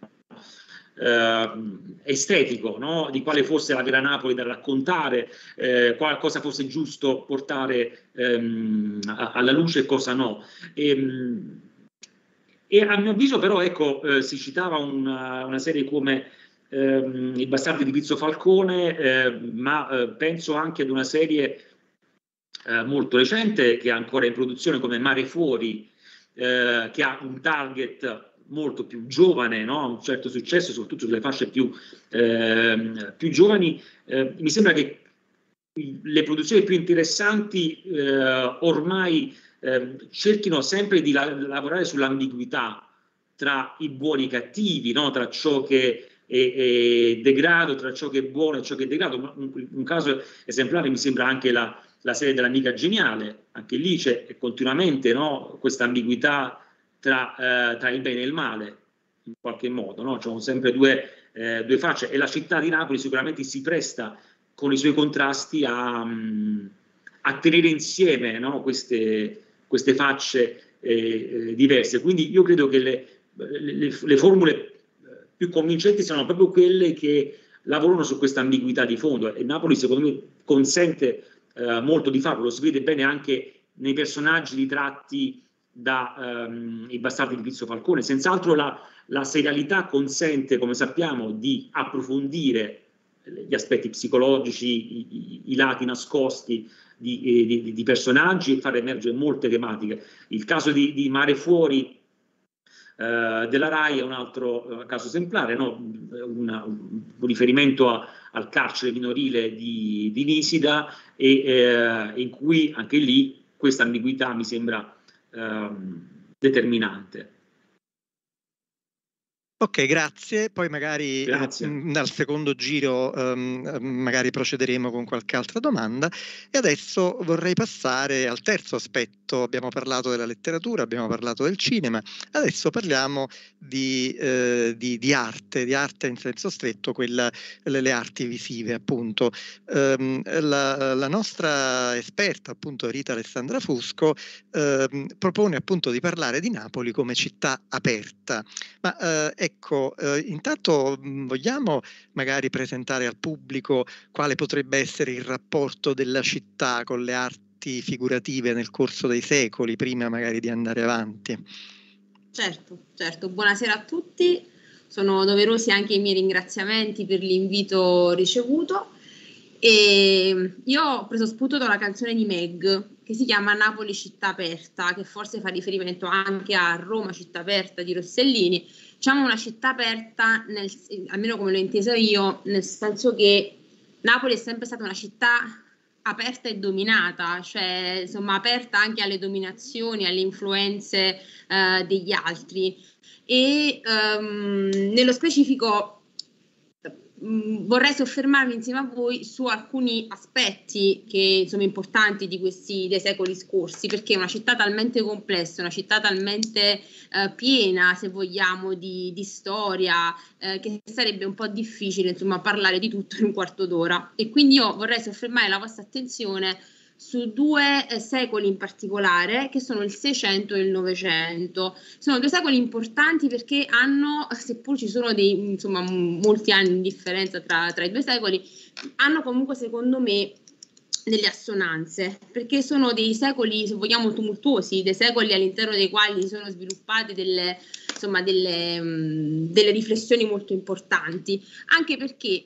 eh, estetico, no? Di quale fosse la vera Napoli da raccontare, eh, qual, cosa fosse giusto portare ehm, a, alla luce e cosa no. E, mh, E a mio avviso però, ecco, eh, si citava una, una serie come ehm, I bastardi di Pizzo Falcone, eh, ma eh, penso anche ad una serie eh, molto recente che è ancora in produzione come Mare Fuori, eh, che ha un target molto più giovane, no? Un certo successo, soprattutto sulle fasce più, eh, più giovani. Eh, mi sembra che le produzioni più interessanti eh, ormai eh, cerchino sempre di la lavorare sull'ambiguità tra i buoni e i cattivi, no? Tra ciò che è, è degrado, tra ciò che è buono e ciò che è degrado. Un, un caso esemplare mi sembra anche la, la serie dell'Amica Geniale, anche lì c'è continuamente, no? Questa ambiguità tra, eh, tra il bene e il male, in qualche modo, no? Ci sono sempre due, eh, due facce e la città di Napoli sicuramente si presta con i suoi contrasti a, a tenere insieme, no? queste, queste facce eh, diverse. Quindi io credo che le, le, le formule più convincenti siano proprio quelle che lavorano su questa ambiguità di fondo e Napoli secondo me consente eh, molto di farlo, lo si vede bene anche nei personaggi ritratti da um, I bastardi di Pizzo Falcone. Senz'altro la, la serialità consente, come sappiamo, di approfondire gli aspetti psicologici, i, i, i lati nascosti di, di, di personaggi e fare emergere molte tematiche. Il caso di, di Mare Fuori eh, della RAI è un altro eh, caso esemplare, no? Una, un riferimento a, al carcere minorile di, di Nisida, e eh, in cui anche lì questa ambiguità mi sembra ehm, determinante. Ok, grazie. Poi magari eh, Grazie. mh, al secondo giro ehm, magari procederemo con qualche altra domanda. E adesso vorrei passare al terzo aspetto. Abbiamo parlato della letteratura, abbiamo parlato del cinema, adesso parliamo di, eh, di, di arte, di arte in senso stretto, quella, le, le arti visive, appunto. Ehm, la, la nostra esperta, appunto Rita Alessandra Fusco, ehm, propone appunto di parlare di Napoli come città aperta. Ma eh, ecco, eh, intanto mh, vogliamo magari presentare al pubblico quale potrebbe essere il rapporto della città con le arti figurative nel corso dei secoli, prima magari di andare avanti. Certo, certo. Buonasera a tutti. Sono doverosi anche i miei ringraziamenti per l'invito ricevuto. E io ho preso spunto da una canzone di Meg che si chiama Napoli città aperta, che forse fa riferimento anche a Roma città aperta di Rossellini. Diciamo una città aperta, nel, almeno come l'ho intesa io, nel senso che Napoli è sempre stata una città aperta e dominata, cioè insomma aperta anche alle dominazioni, alle influenze eh, degli altri. E um, nello specifico vorrei soffermarmi insieme a voi su alcuni aspetti che sono importanti di questi dei secoli scorsi, perché è una città talmente complessa, una città talmente eh, piena, se vogliamo, di, di storia, eh, che sarebbe un po' difficile insomma parlare di tutto in un quarto d'ora. E quindi io vorrei soffermare la vostra attenzione su due eh, secoli in particolare, che sono il Seicento e il Novecento. Sono due secoli importanti perché hanno, seppur ci sono dei, insomma, molti anni di differenza tra, tra i due secoli, hanno comunque secondo me delle assonanze, perché sono dei secoli, se vogliamo, tumultuosi, dei secoli all'interno dei quali sono sviluppate delle, insomma, delle, mh, delle riflessioni molto importanti, anche perché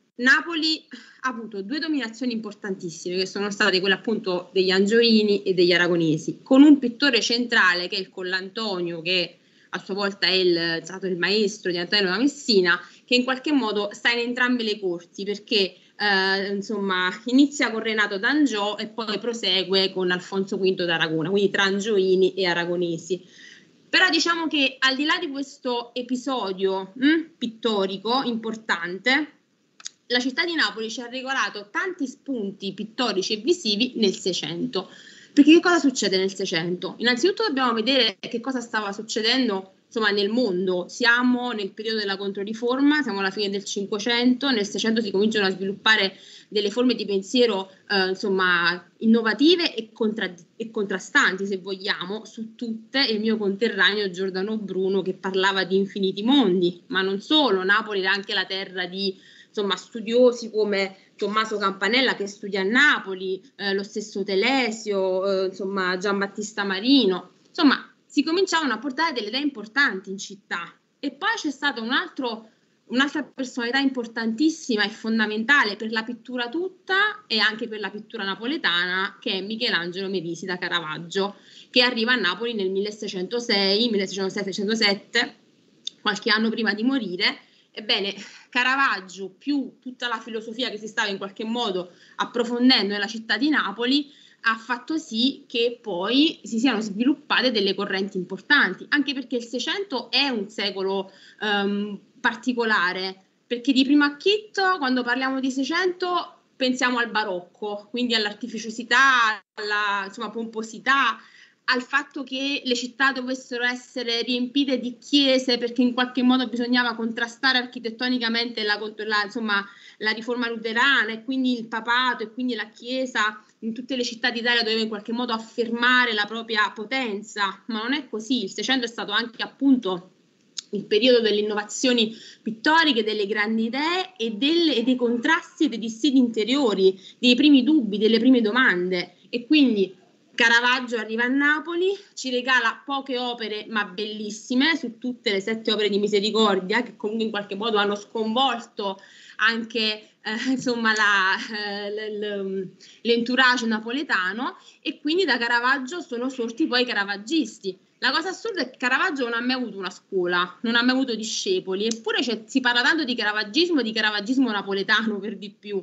Napoli ha avuto due dominazioni importantissime, che sono state quelle appunto degli Angioini e degli Aragonesi, con un pittore centrale che è il Collantonio, che a sua volta è, il, è stato il maestro di Antonio da Messina, che in qualche modo sta in entrambe le corti, perché eh, insomma inizia con Renato d'Angiò e poi prosegue con Alfonso quinto d'Aragona, quindi tra Angioini e Aragonesi. Però diciamo che al di là di questo episodio mh, pittorico importante, la città di Napoli ci ha regalato tanti spunti pittorici e visivi nel Seicento. Perché che cosa succede nel Seicento? Innanzitutto dobbiamo vedere che cosa stava succedendo insomma, nel mondo. Siamo nel periodo della Controriforma, siamo alla fine del Cinquecento, nel Seicento si cominciano a sviluppare delle forme di pensiero eh, insomma, innovative e, contra- e contrastanti, se vogliamo, su tutte il mio conterraneo Giordano Bruno, che parlava di infiniti mondi, ma non solo. Napoli era anche la terra di insomma, studiosi come Tommaso Campanella, che studia a Napoli, eh, lo stesso Telesio, eh, insomma Giambattista Marino, insomma si cominciavano a portare delle idee importanti in città. E poi c'è stata un altro, un'altra personalità importantissima e fondamentale per la pittura tutta e anche per la pittura napoletana, che è Michelangelo Merisi da Caravaggio, che arriva a Napoli nel milleseicentosei, milleseicentosei milleseicentosette, qualche anno prima di morire. Ebbene, Caravaggio più tutta la filosofia che si stava in qualche modo approfondendo nella città di Napoli ha fatto sì che poi si siano sviluppate delle correnti importanti, anche perché il Seicento è un secolo um, particolare, perché di primo acchitto quando parliamo di Seicento pensiamo al barocco, quindi all'artificiosità, alla insomma, pomposità, al fatto che le città dovessero essere riempite di chiese perché in qualche modo bisognava contrastare architettonicamente la, la, insomma, la riforma luterana, e quindi il papato e quindi la chiesa in tutte le città d'Italia doveva in qualche modo affermare la propria potenza, ma non è così. Il Seicento è stato anche appunto il periodo delle innovazioni pittoriche, delle grandi idee e, delle, e dei contrasti e dei dissidi interiori, dei primi dubbi, delle prime domande, e quindi Caravaggio arriva a Napoli, ci regala poche opere ma bellissime, su tutte le sette opere di Misericordia, che comunque in qualche modo hanno sconvolto anche eh, insomma la, eh, l'entourage napoletano, e quindi da Caravaggio sono sorti poi i caravaggisti. La cosa assurda è che Caravaggio non ha mai avuto una scuola, non ha mai avuto discepoli, eppure si parla tanto di caravaggismo, di caravaggismo napoletano per di più.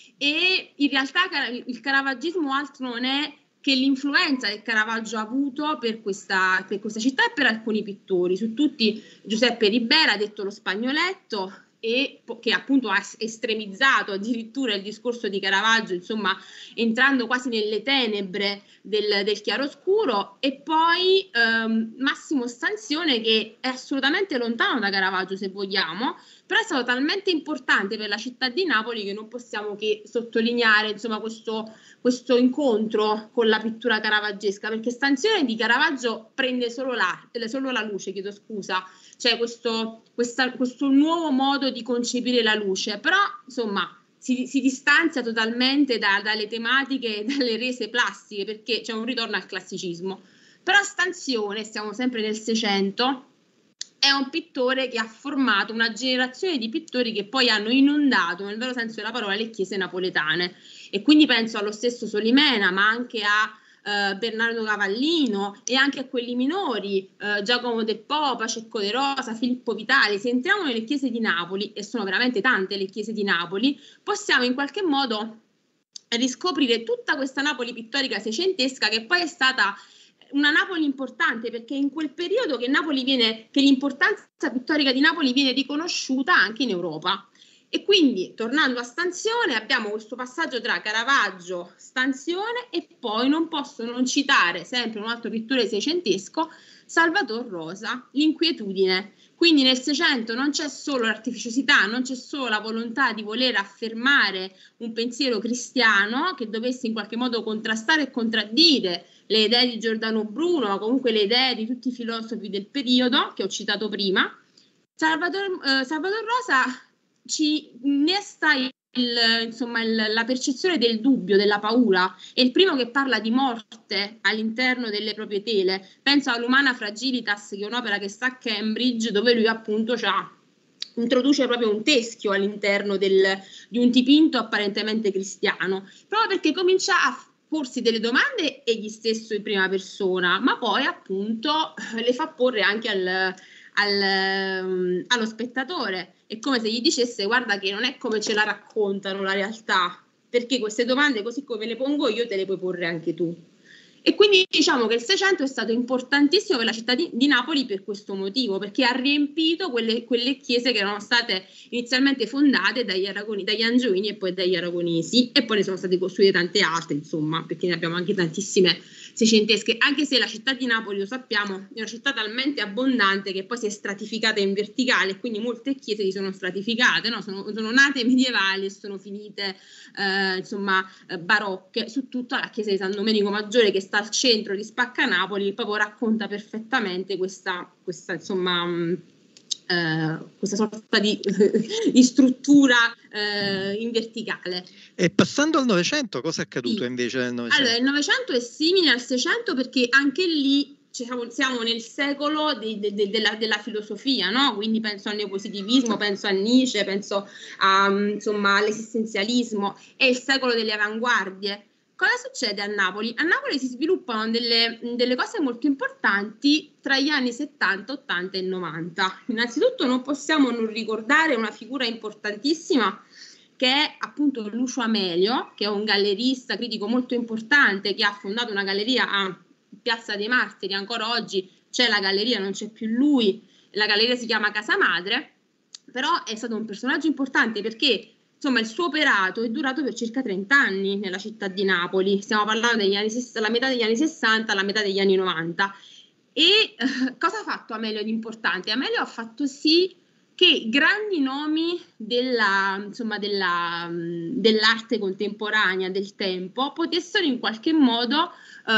E in realtà il caravaggismo altro non è che l'influenza che Caravaggio ha avuto per questa, per questa città e per alcuni pittori, su tutti Giuseppe Ribera, detto lo Spagnoletto, e che appunto ha estremizzato addirittura il discorso di Caravaggio, insomma entrando quasi nelle tenebre del, del chiaroscuro, e poi ehm, Massimo Stanzione, che è assolutamente lontano da Caravaggio se vogliamo, però è stato talmente importante per la città di Napoli che non possiamo che sottolineare insomma questo, questo incontro con la pittura caravaggesca, perché Stanzione di Caravaggio prende solo la, solo la luce, chiedo scusa, cioè questo, questa, questo nuovo modo di concepire la luce, però insomma si, si distanzia totalmente da, dalle tematiche, dalle rese plastiche, perché c'è un ritorno al classicismo. Però Stanzione, stiamo sempre nel Seicento, è un pittore che ha formato una generazione di pittori che poi hanno inondato, nel vero senso della parola, le chiese napoletane, e quindi penso allo stesso Solimena, ma anche a Uh, Bernardo Cavallino e anche a quelli minori, uh, Giacomo del Popa, Cecco de Rosa, Filippo Vitali. Se entriamo nelle chiese di Napoli, e sono veramente tante le chiese di Napoli, possiamo in qualche modo riscoprire tutta questa Napoli pittorica seicentesca, che poi è stata una Napoli importante, perché in quel periodo che Napoli viene, che l'importanza pittorica di Napoli viene riconosciuta anche in Europa. E quindi, tornando a Stanzione, abbiamo questo passaggio tra Caravaggio, Stanzione, e poi non posso non citare, sempre un altro pittore seicentesco, Salvator Rosa, L'inquietudine. Quindi nel Seicento non c'è solo l'artificiosità, non c'è solo la volontà di voler affermare un pensiero cristiano che dovesse in qualche modo contrastare e contraddire le idee di Giordano Bruno, ma comunque le idee di tutti i filosofi del periodo che ho citato prima. Salvator, eh, Salvator Rosa ci innesta il, insomma, il, la percezione del dubbio, della paura. È il primo che parla di morte all'interno delle proprie tele. Penso all'Umana Fragilitas, che è un'opera che sta a Cambridge, dove lui appunto c'ha, introduce proprio un teschio all'interno del, di un dipinto apparentemente cristiano, proprio perché comincia a porsi delle domande egli stesso in prima persona, ma poi appunto le fa porre anche al, al, allo spettatore. È come se gli dicesse: guarda che non è come ce la raccontano la realtà, perché queste domande così come le pongo io te le puoi porre anche tu. E quindi diciamo che il Seicento è stato importantissimo per la città di, di Napoli per questo motivo, perché ha riempito quelle, quelle chiese che erano state inizialmente fondate dagli, Aragoni, dagli Angioini e poi dagli Aragonesi, e poi ne sono state costruite tante altre, insomma, perché ne abbiamo anche tantissime seicentesche, anche se la città di Napoli, lo sappiamo, è una città talmente abbondante che poi si è stratificata in verticale, e quindi molte chiese si sono stratificate, no? sono, sono nate medievali e sono finite eh, insomma eh, barocche. Su tutta la chiesa di San Domenico Maggiore, che sta al centro di Spacca Napoli, proprio racconta perfettamente questa, questa insomma mh, eh, questa sorta di, di struttura eh, in verticale. E passando al Novecento, cosa è accaduto sì. invece nel Novecento? Allora, il Novecento è simile al Seicento, perché anche lì siamo, siamo nel secolo de, de, de, della, della filosofia, no? Quindi penso al neopositivismo, penso a Nietzsche, penso a, insomma, all'esistenzialismo, è il secolo delle avanguardie. Cosa succede a Napoli? A Napoli si sviluppano delle, delle cose molto importanti tra gli anni settanta, ottanta e novanta. Innanzitutto non possiamo non ricordare una figura importantissima, che è appunto Lucio Amelio, che è un gallerista critico molto importante, che ha fondato una galleria a Piazza dei Martiri. Ancora oggi c'è la galleria, non c'è più lui, la galleria si chiama Casa Madre, però è stato un personaggio importante perché insomma il suo operato è durato per circa trenta anni nella città di Napoli. Stiamo parlando degli anni, dalla metà degli anni sessanta alla metà degli anni novanta. E eh, cosa ha fatto Amelio di importante? Amelio ha fatto sì che grandi nomi della, insomma, della, dell'arte contemporanea del tempo potessero in qualche modo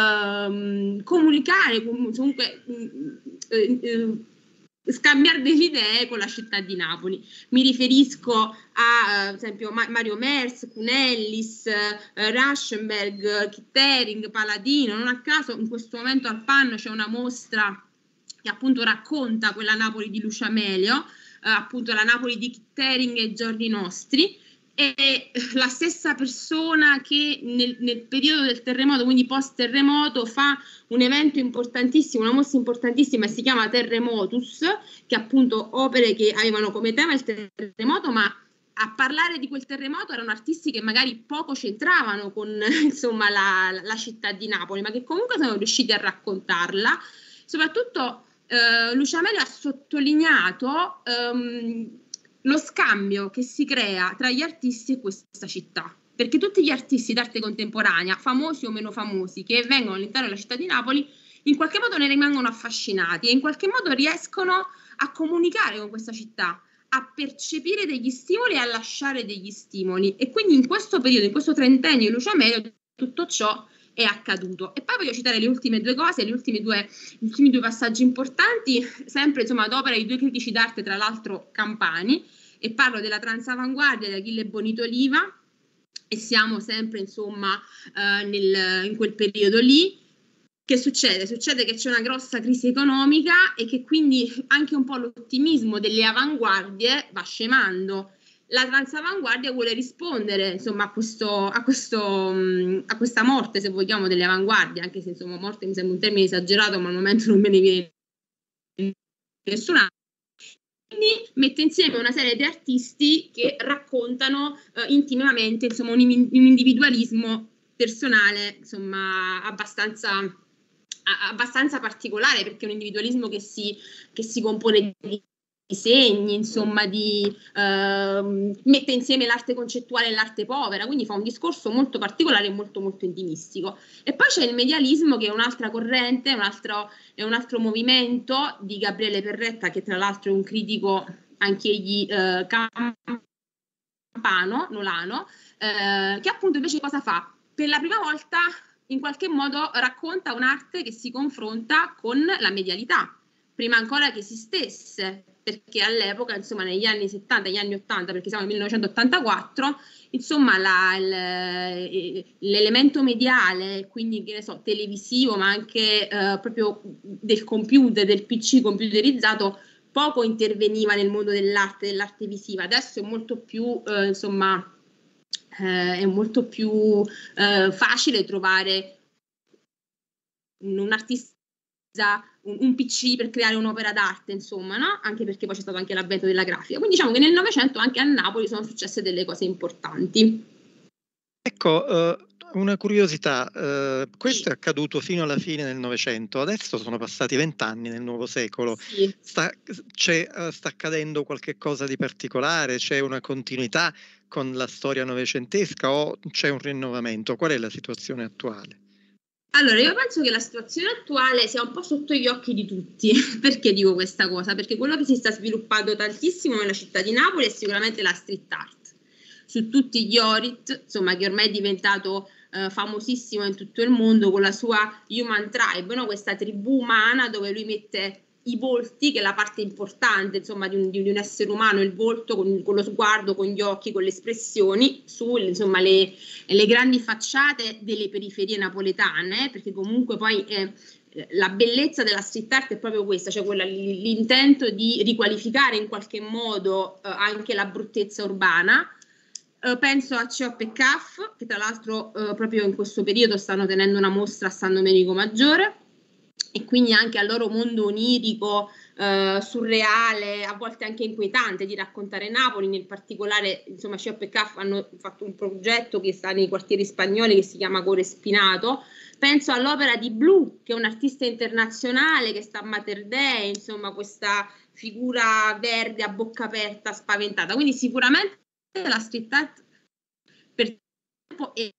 ehm, comunicare, comunque eh, eh, scambiare delle idee con la città di Napoli. Mi riferisco a, ad esempio, Mario Merz, Cunellis, eh, Rauschenberg, Kittering, Paladino. Non a caso in questo momento al Panno c'è una mostra che appunto racconta quella Napoli di Lucio Amelio, eh, appunto la Napoli di Kittering e Giorni Nostri. è la stessa persona che nel, nel periodo del terremoto, quindi post terremoto, fa un evento importantissimo, una mostra importantissima che si chiama Terremotus, che appunto opere che avevano come tema il terremoto, ma a parlare di quel terremoto erano artisti che magari poco c'entravano con insomma la, la città di Napoli, ma che comunque sono riusciti a raccontarla. Soprattutto eh, Lucia Melio ha sottolineato ehm, lo scambio che si crea tra gli artisti e questa città, perché tutti gli artisti d'arte contemporanea, famosi o meno famosi, che vengono all'interno della città di Napoli, in qualche modo ne rimangono affascinati e in qualche modo riescono a comunicare con questa città, a percepire degli stimoli e a lasciare degli stimoli. E quindi in questo periodo, in questo trentennio di Lucia Melio, tutto ciò è accaduto. E poi voglio citare le ultime due cose, le ultime due, gli ultimi due passaggi importanti, sempre insomma ad opera di due critici d'arte, tra l'altro campani, e parlo della Transavanguardia di Achille Bonito-Oliva, e siamo sempre insomma eh, nel, in quel periodo lì. Che succede? Succede che c'è una grossa crisi economica e che quindi anche un po' l'ottimismo delle avanguardie va scemando. La Transavanguardia vuole rispondere insomma a, questo, a, questo, a questa morte, se vogliamo, delle avanguardie, anche se insomma morte mi sembra un termine esagerato, ma al momento non me ne viene nessuna. Quindi mette insieme una serie di artisti che raccontano eh, intimamente insomma, un, un individualismo personale insomma abbastanza, a, abbastanza particolare, perché è un individualismo che si, che si compone di disegni, insomma, di, eh, mette insieme l'arte concettuale e l'arte povera, quindi fa un discorso molto particolare e molto molto intimistico. E poi c'è il medialismo, che è un'altra corrente, un altro, è un altro movimento di Gabriele Perretta, che tra l'altro è un critico anch'egli eh, campano, nolano, eh, che appunto invece cosa fa? Per la prima volta in qualche modo racconta un'arte che si confronta con la medialità, prima ancora che esistesse, perché all'epoca, insomma, negli anni settanta, negli anni ottanta, perché siamo nel millenovecentottantaquattro, insomma, l'elemento mediale, quindi, che ne so, televisivo, ma anche eh, proprio del computer, del P C computerizzato, poco interveniva nel mondo dell'arte, dell'arte visiva. Adesso è molto più, eh, insomma, eh, è molto più eh, facile trovare un, un artista, un, un P C per creare un'opera d'arte, insomma, no? Anche perché poi c'è stato anche l'avvento della grafica. Quindi diciamo che nel Novecento anche a Napoli sono successe delle cose importanti. Ecco, uh, una curiosità, uh, questo è accaduto fino alla fine del Novecento, adesso sono passati vent'anni nel nuovo secolo, Sì. sta, c'è, uh, sta accadendo qualche cosa di particolare, c'è una continuità con la storia novecentesca o c'è un rinnovamento? Qual è la situazione attuale? Allora, io penso che la situazione attuale sia un po' sotto gli occhi di tutti. Perché dico questa cosa? Perché quello che si sta sviluppando tantissimo nella città di Napoli è sicuramente la street art. Su tutti gli Orit, insomma, che ormai è diventato eh, famosissimo in tutto il mondo con la sua Human Tribe, no? Questa tribù umana dove lui mette i volti, che è la parte importante, insomma, di un, di un essere umano, il volto con, con lo sguardo, con gli occhi, con le espressioni, su insomma, le, le grandi facciate delle periferie napoletane, perché comunque poi eh, la bellezza della street art è proprio questa, cioè quella, l'intento di riqualificare in qualche modo eh, anche la bruttezza urbana. Uh, penso a Ciop e Caff, che tra l'altro uh, proprio in questo periodo stanno tenendo una mostra a San Domenico Maggiore, e quindi anche al loro mondo onirico, uh, surreale, a volte anche inquietante di raccontare Napoli. Nel particolare, insomma, Ciop e Caff hanno fatto un progetto che sta nei quartieri spagnoli che si chiama Core Spinato. Penso all'opera di Blue, che è un artista internazionale che sta a Mater Dei, insomma, questa figura verde a bocca aperta, spaventata. Quindi sicuramente la street art per tempo e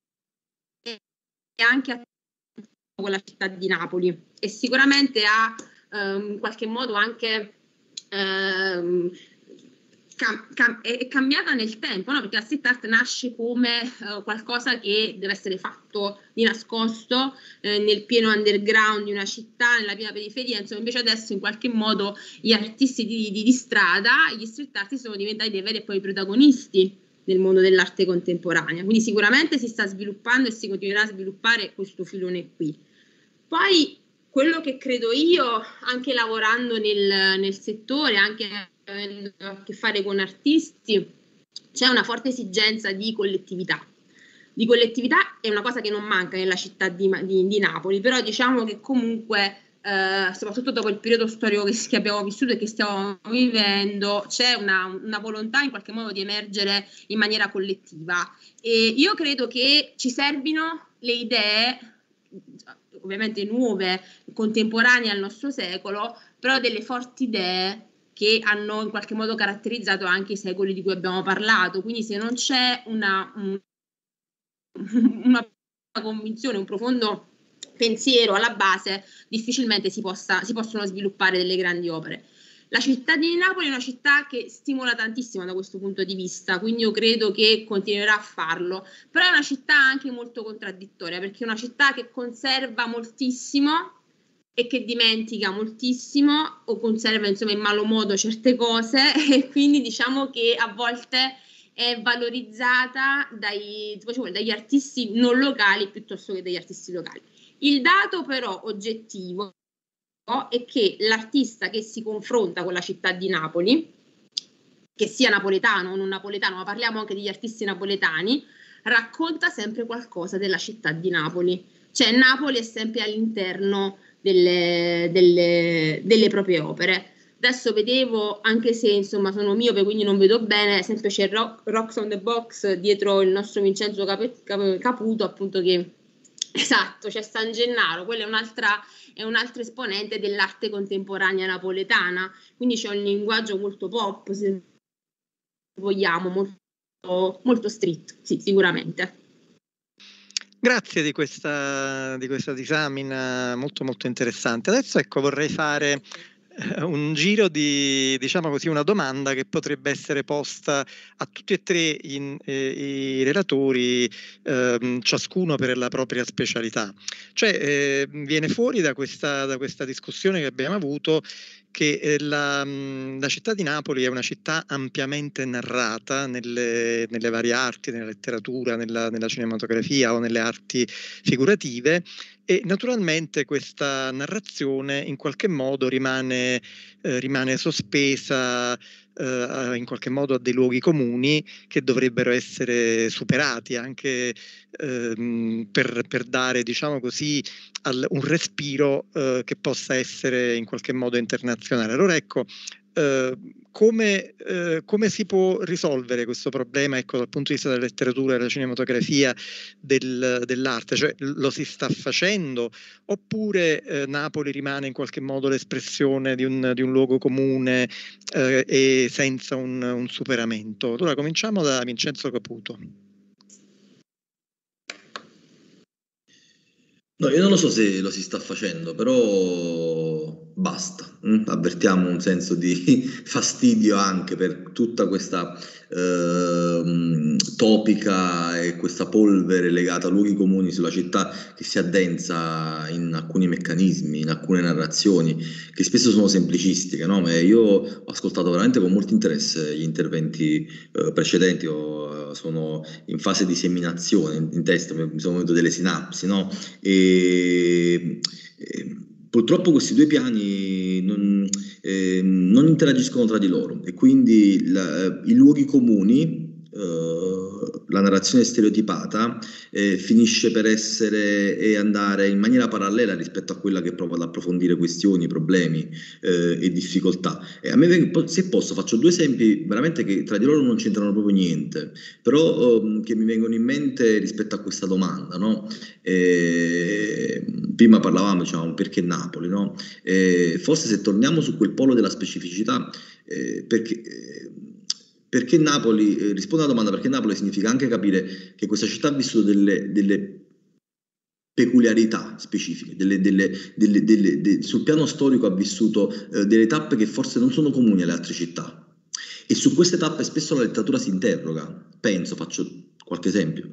anche a con la città di Napoli, e sicuramente ha um, in qualche modo anche um, cam- cam- è cambiata nel tempo, no? Perché la street art nasce come uh, qualcosa che deve essere fatto di nascosto eh, nel pieno underground di una città, nella piena periferia, insomma. Invece adesso in qualche modo gli artisti di, di, di strada, gli street artisti sono diventati dei veri e propri protagonisti nel mondo dell'arte contemporanea, quindi sicuramente si sta sviluppando e si continuerà a sviluppare questo filone qui. Poi quello che credo io, anche lavorando nel, nel settore, anche avendo a che fare con artisti, c'è una forte esigenza di collettività. Di collettività è una cosa che non manca nella città di, di, di Napoli, però diciamo che comunque, eh, soprattutto dopo il periodo storico che, che abbiamo vissuto e che stiamo vivendo, c'è una, una volontà in qualche modo di emergere in maniera collettiva. E io credo che ci servino le idee, ovviamente nuove, contemporanee al nostro secolo, però delle forti idee che hanno in qualche modo caratterizzato anche i secoli di cui abbiamo parlato. Quindi se non c'è una, un, una convinzione, un profondo pensiero alla base, difficilmente si, possa, si possono sviluppare delle grandi opere. La città di Napoli è una città che stimola tantissimo da questo punto di vista, quindi io credo che continuerà a farlo, però è una città anche molto contraddittoria, perché è una città che conserva moltissimo e che dimentica moltissimo o conserva insomma in malo modo certe cose e quindi diciamo che a volte è valorizzata dai, dagli artisti non locali piuttosto che dagli artisti locali. Il dato però oggettivo è che l'artista che si confronta con la città di Napoli, che sia napoletano o non napoletano, ma parliamo anche degli artisti napoletani, racconta sempre qualcosa della città di Napoli. Cioè Napoli è sempre all'interno delle, delle, delle proprie opere. Adesso vedevo, anche se insomma sono miope quindi non vedo bene, sempre c'è Rock, Rocks on the Box dietro il nostro Vincenzo Cap- Cap- Caputo, appunto, che esatto, c'è San Gennaro, quella è un'altra, è un altro esponente dell'arte contemporanea napoletana, quindi c'è un linguaggio molto pop, se vogliamo, molto, molto street, sì, sicuramente. Grazie di questa, di questa disamina molto molto interessante. Adesso ecco vorrei fare un giro di, diciamo così, una domanda che potrebbe essere posta a tutti e tre in, eh, i relatori, eh, ciascuno per la propria specialità. Cioè eh, viene fuori da questa, da questa discussione che abbiamo avuto che eh, la, la città di Napoli è una città ampiamente narrata nelle, nelle varie arti, nella letteratura, nella, nella cinematografia o nelle arti figurative, e naturalmente questa narrazione in qualche modo rimane, eh, rimane sospesa eh, in qualche modo a dei luoghi comuni che dovrebbero essere superati anche ehm, per, per dare, diciamo così, al, un respiro eh, che possa essere in qualche modo internazionale. Allora ecco, eh, come, eh, come si può risolvere questo problema, ecco, dal punto di vista della letteratura, della cinematografia, del, dell'arte? Cioè lo si sta facendo oppure eh, Napoli rimane in qualche modo l'espressione di un, di un luogo comune eh, e senza un, un superamento? Allora cominciamo da Vincenzo Caputo. No, io non lo so se lo si sta facendo, però basta. Mm? Avvertiamo un senso di fastidio anche per tutta questa eh, topica e questa polvere legata a luoghi comuni sulla città che si addensa in alcuni meccanismi, in alcune narrazioni che spesso sono semplicistiche, no? Ma io ho ascoltato veramente con molto interesse gli interventi eh, precedenti, ho, sono in fase di seminazione in, in testa, mi sono venuto delle sinapsi, no? E, e purtroppo questi due piani non, eh, non interagiscono tra di loro e quindi la, i luoghi comuni, eh, la narrazione stereotipata eh, finisce per essere e andare in maniera parallela rispetto a quella che prova ad approfondire questioni, problemi eh, e difficoltà. E a me, se posso, faccio due esempi veramente che tra di loro non c'entrano proprio niente, però eh, che mi vengono in mente rispetto a questa domanda, no? Eh, prima parlavamo, diciamo, perché Napoli, no? Eh, forse se torniamo su quel polo della specificità, eh, perché, eh, perché Napoli, eh, rispondo alla domanda, perché Napoli significa anche capire che questa città ha vissuto delle, delle peculiarità specifiche, delle, delle, delle, delle, de, sul piano storico ha vissuto eh, delle tappe che forse non sono comuni alle altre città, e su queste tappe spesso la letteratura si interroga. Penso, faccio qualche esempio: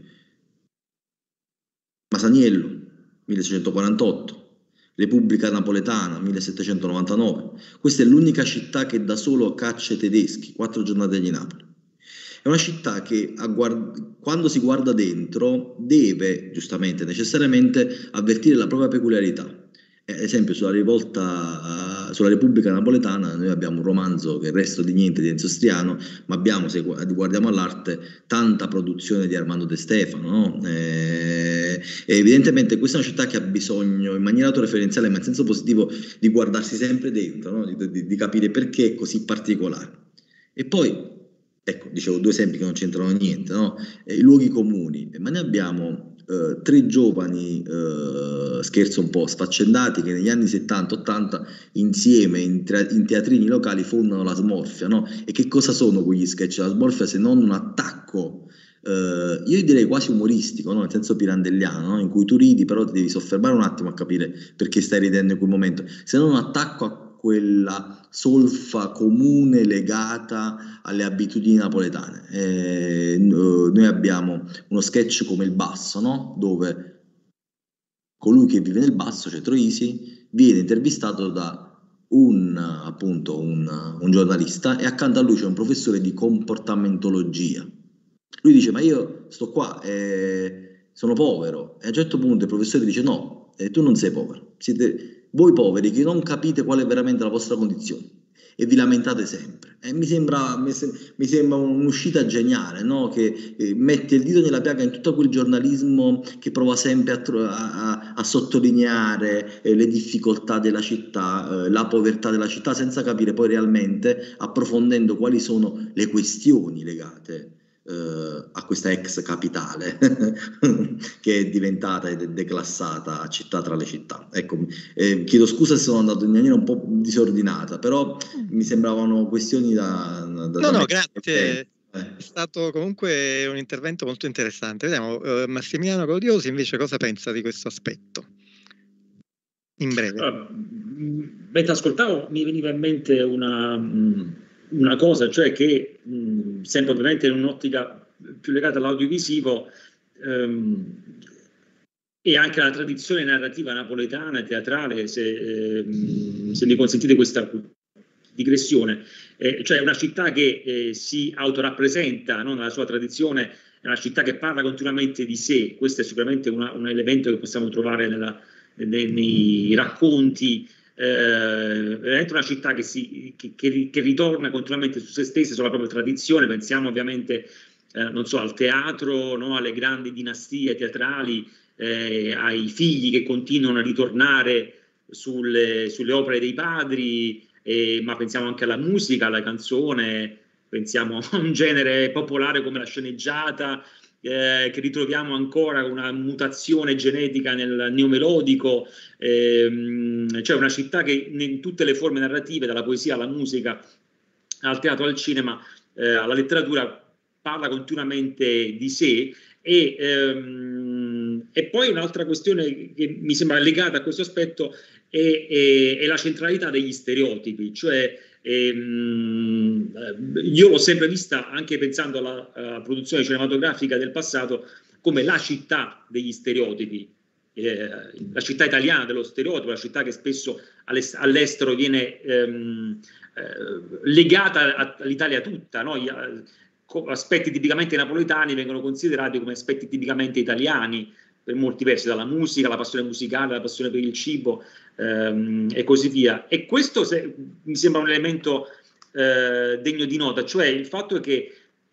Masaniello, milleseicentoquarantotto, Repubblica Napoletana, millesettecentonovantanove. Questa è l'unica città che da solo caccia i tedeschi, quattro giornate di Napoli. È una città che a guard- quando si guarda dentro deve, giustamente, necessariamente avvertire la propria peculiarità. Ad esempio sulla rivolta, uh, sulla Repubblica Napoletana noi abbiamo un romanzo che è Il resto di niente di Enzo Striano, ma abbiamo, se guardiamo all'arte, tanta produzione di Armando De Stefano, no? E, e evidentemente questa è una città che ha bisogno, in maniera autoreferenziale ma in senso positivo, di guardarsi sempre dentro, no? di, di, di capire perché è così particolare. E poi, ecco, dicevo due esempi che non c'entrano niente, no? E i luoghi comuni, ma ne abbiamo Uh, tre giovani, uh, scherzo un po', sfaccendati che negli anni settanta ottanta insieme in, in teatrini locali fondano la Smorfia, no? E che cosa sono quegli sketch della Smorfia se non un attacco, uh, io direi quasi umoristico, no? Nel senso pirandelliano, no? In cui tu ridi però ti devi soffermare un attimo a capire perché stai ridendo in quel momento, se non un attacco a quella solfa comune legata alle abitudini napoletane. Eh, noi abbiamo uno sketch come Il Basso, no? Dove colui che vive nel Basso, cioè Troisi, viene intervistato da un, appunto, un, un giornalista e accanto a lui c'è un professore di comportamentologia. Lui dice: ma io sto qua, eh, sono povero. E a un certo punto il professore dice: no, eh, tu non sei povero, siete voi poveri che non capite qual è veramente la vostra condizione e vi lamentate sempre. E mi sembra, mi, se, mi sembra un'uscita geniale, no? Che eh, mette il dito nella piaga in tutto quel giornalismo che prova sempre a, a, a sottolineare eh, le difficoltà della città, eh, la povertà della città, senza capire poi realmente, approfondendo quali sono le questioni legate Uh, a questa ex capitale che è diventata ed è declassata città tra le città. Ecco, eh, chiedo scusa se sono andato in maniera un po' disordinata, però mi sembravano questioni da... da no, da no, grazie. Eh. È stato comunque un intervento molto interessante. Vediamo, uh, Massimiliano Gaudiosi invece cosa pensa di questo aspetto? In breve. Allora, mentre ascoltavo mi veniva in mente una... Mh, una cosa, cioè che mh, sempre ovviamente in un'ottica più legata all'audiovisivo ehm, e anche alla tradizione narrativa napoletana, teatrale, se, ehm, se mi consentite questa digressione, eh, cioè una città che eh, si autorappresenta, no, nella sua tradizione, è una città che parla continuamente di sé. Questo è sicuramente una, un elemento che possiamo trovare nella, nei, nei racconti. Eh, veramente una città che, si, che, che, che ritorna continuamente su se stessa, sulla propria tradizione. Pensiamo ovviamente eh, non so, al teatro, no? Alle grandi dinastie teatrali, eh, ai figli che continuano a ritornare sulle, sulle opere dei padri, eh, ma pensiamo anche alla musica, alla canzone, pensiamo a un genere popolare come la sceneggiata, Eh, che ritroviamo ancora una mutazione genetica nel neomelodico, ehm, cioè una città che in tutte le forme narrative, dalla poesia alla musica, al teatro, al cinema, eh, alla letteratura, parla continuamente di sé. E, ehm, e poi un'altra questione che mi sembra legata a questo aspetto è, è, è la centralità degli stereotipi, cioè Ehm, io l'ho sempre vista, anche pensando alla, alla produzione cinematografica del passato, come la città degli stereotipi, eh, la città italiana dello stereotipo, la città che spesso all'estero viene ehm, eh, legata all'Italia tutta, no? Gli aspetti tipicamente napoletani vengono considerati come aspetti tipicamente italiani, per molti versi, dalla musica, la passione musicale, la passione per il cibo, ehm, e così via. E questo se, mi sembra un elemento eh, degno di nota, cioè il fatto che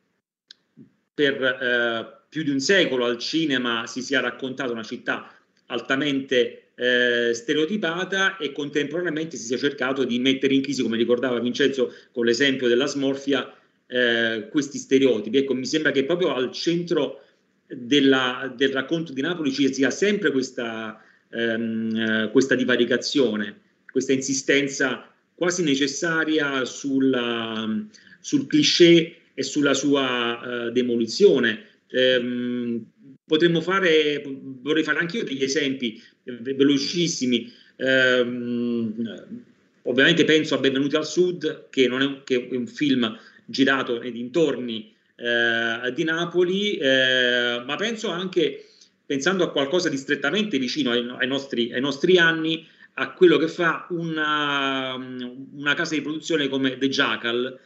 per eh, più di un secolo al cinema si sia raccontata una città altamente eh, stereotipata e contemporaneamente si sia cercato di mettere in crisi, come ricordava Vincenzo con l'esempio della Smorfia, eh, questi stereotipi. Ecco, mi sembra che proprio al centro Della, del racconto di Napoli ci sia sempre questa, ehm, questa divaricazione, questa insistenza quasi necessaria sulla, sul cliché e sulla sua uh, demolizione. Ehm, potremmo fare, vorrei fare anche io degli esempi velocissimi. Ehm, ovviamente penso a Benvenuti al Sud, che, non è un, che è un film girato nei dintorni Eh, di Napoli, eh, ma penso anche, pensando a qualcosa di strettamente vicino ai, ai, nostri, ai nostri anni, a quello che fa una, una casa di produzione come The Jackal.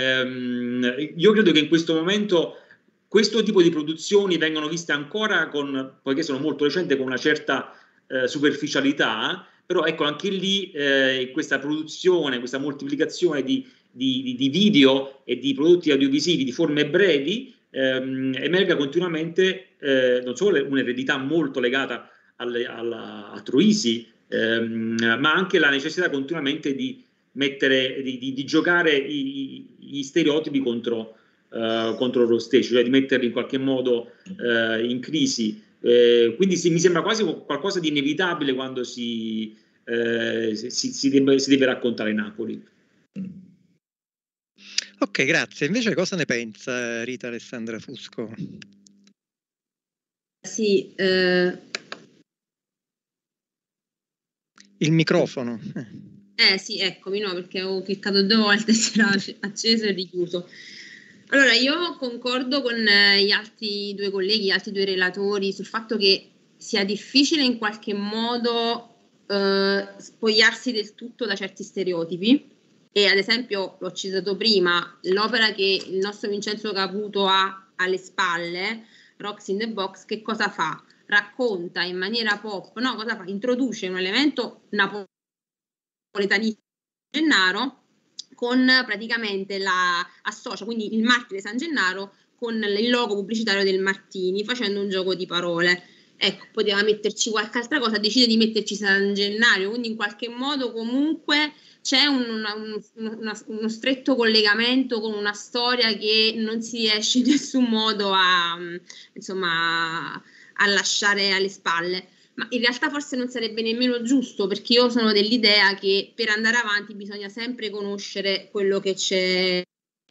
Eh, io credo che in questo momento questo tipo di produzioni vengono viste ancora, con, poiché sono molto recenti, con una certa eh, superficialità, però ecco anche lì eh, questa produzione, questa moltiplicazione di, di, di video e di prodotti audiovisivi di forme brevi ehm, emerga continuamente eh, non solo un'eredità molto legata alle, alla, a Troisi, ehm, ma anche la necessità continuamente di mettere, di, di, di giocare i, gli stereotipi contro, uh, contro lo stesso, cioè di metterli in qualche modo uh, in crisi. Eh, quindi sì, mi sembra quasi qualcosa di inevitabile quando si, eh, si, si, deve, si deve raccontare Napoli. Ok, grazie. Invece cosa ne pensa Rita Alessandra Fusco? Sì, eh... il microfono. Eh sì, eccomi, no, perché ho cliccato due volte, si era acceso e richiuso. Allora, io concordo con eh, gli altri due colleghi, gli altri due relatori, sul fatto che sia difficile in qualche modo eh, spogliarsi del tutto da certi stereotipi. E ad esempio, l'ho citato prima, l'opera che il nostro Vincenzo Caputo ha alle spalle, Rocks in the Box, che cosa fa? Racconta in maniera pop, no, cosa fa? Introduce un elemento napoletanissimo Gennaro con praticamente la associa quindi il martire San Gennaro con il logo pubblicitario del Martini, facendo un gioco di parole. Ecco, poteva metterci qualche altra cosa, decide di metterci San Gennario, quindi in qualche modo comunque c'è un, una, un, una, uno stretto collegamento con una storia che non si riesce in nessun modo a, insomma, a lasciare alle spalle. Ma in realtà forse non sarebbe nemmeno giusto, perché io sono dell'idea che per andare avanti bisogna sempre conoscere quello che c'è.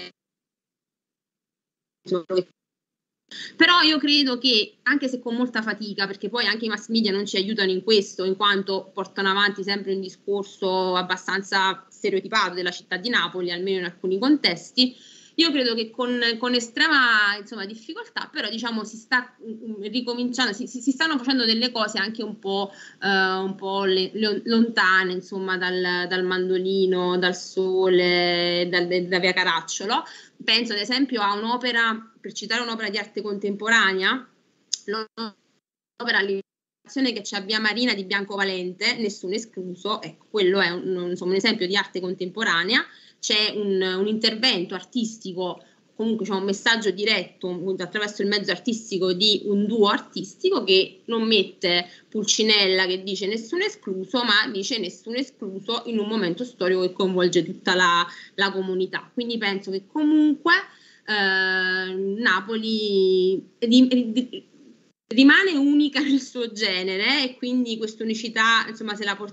Però io credo che, anche se con molta fatica, perché poi anche i mass media non ci aiutano in questo, in quanto portano avanti sempre un discorso abbastanza stereotipato della città di Napoli, almeno in alcuni contesti, io credo che con, con estrema insomma, difficoltà, però diciamo si sta ricominciando, si, si, si stanno facendo delle cose anche un po', uh, un po' le, le, lontane, insomma, dal, dal Mandolino, dal Sole, dal, da Via Caracciolo. Penso ad esempio a un'opera, per citare un'opera di arte contemporanea, l'opera all'illustrazione che c'è a Via Marina di Bianco Valente, Nessuno escluso, ecco, quello è un, insomma, un esempio di arte contemporanea. C'è un, un intervento artistico, comunque c'è un messaggio diretto attraverso il mezzo artistico di un duo artistico che non mette Pulcinella che dice nessuno escluso, ma dice nessuno escluso in un momento storico che coinvolge tutta la, la comunità. Quindi penso che comunque eh, Napoli di, di, rimane unica nel suo genere e quindi questa unicità, insomma, se la porta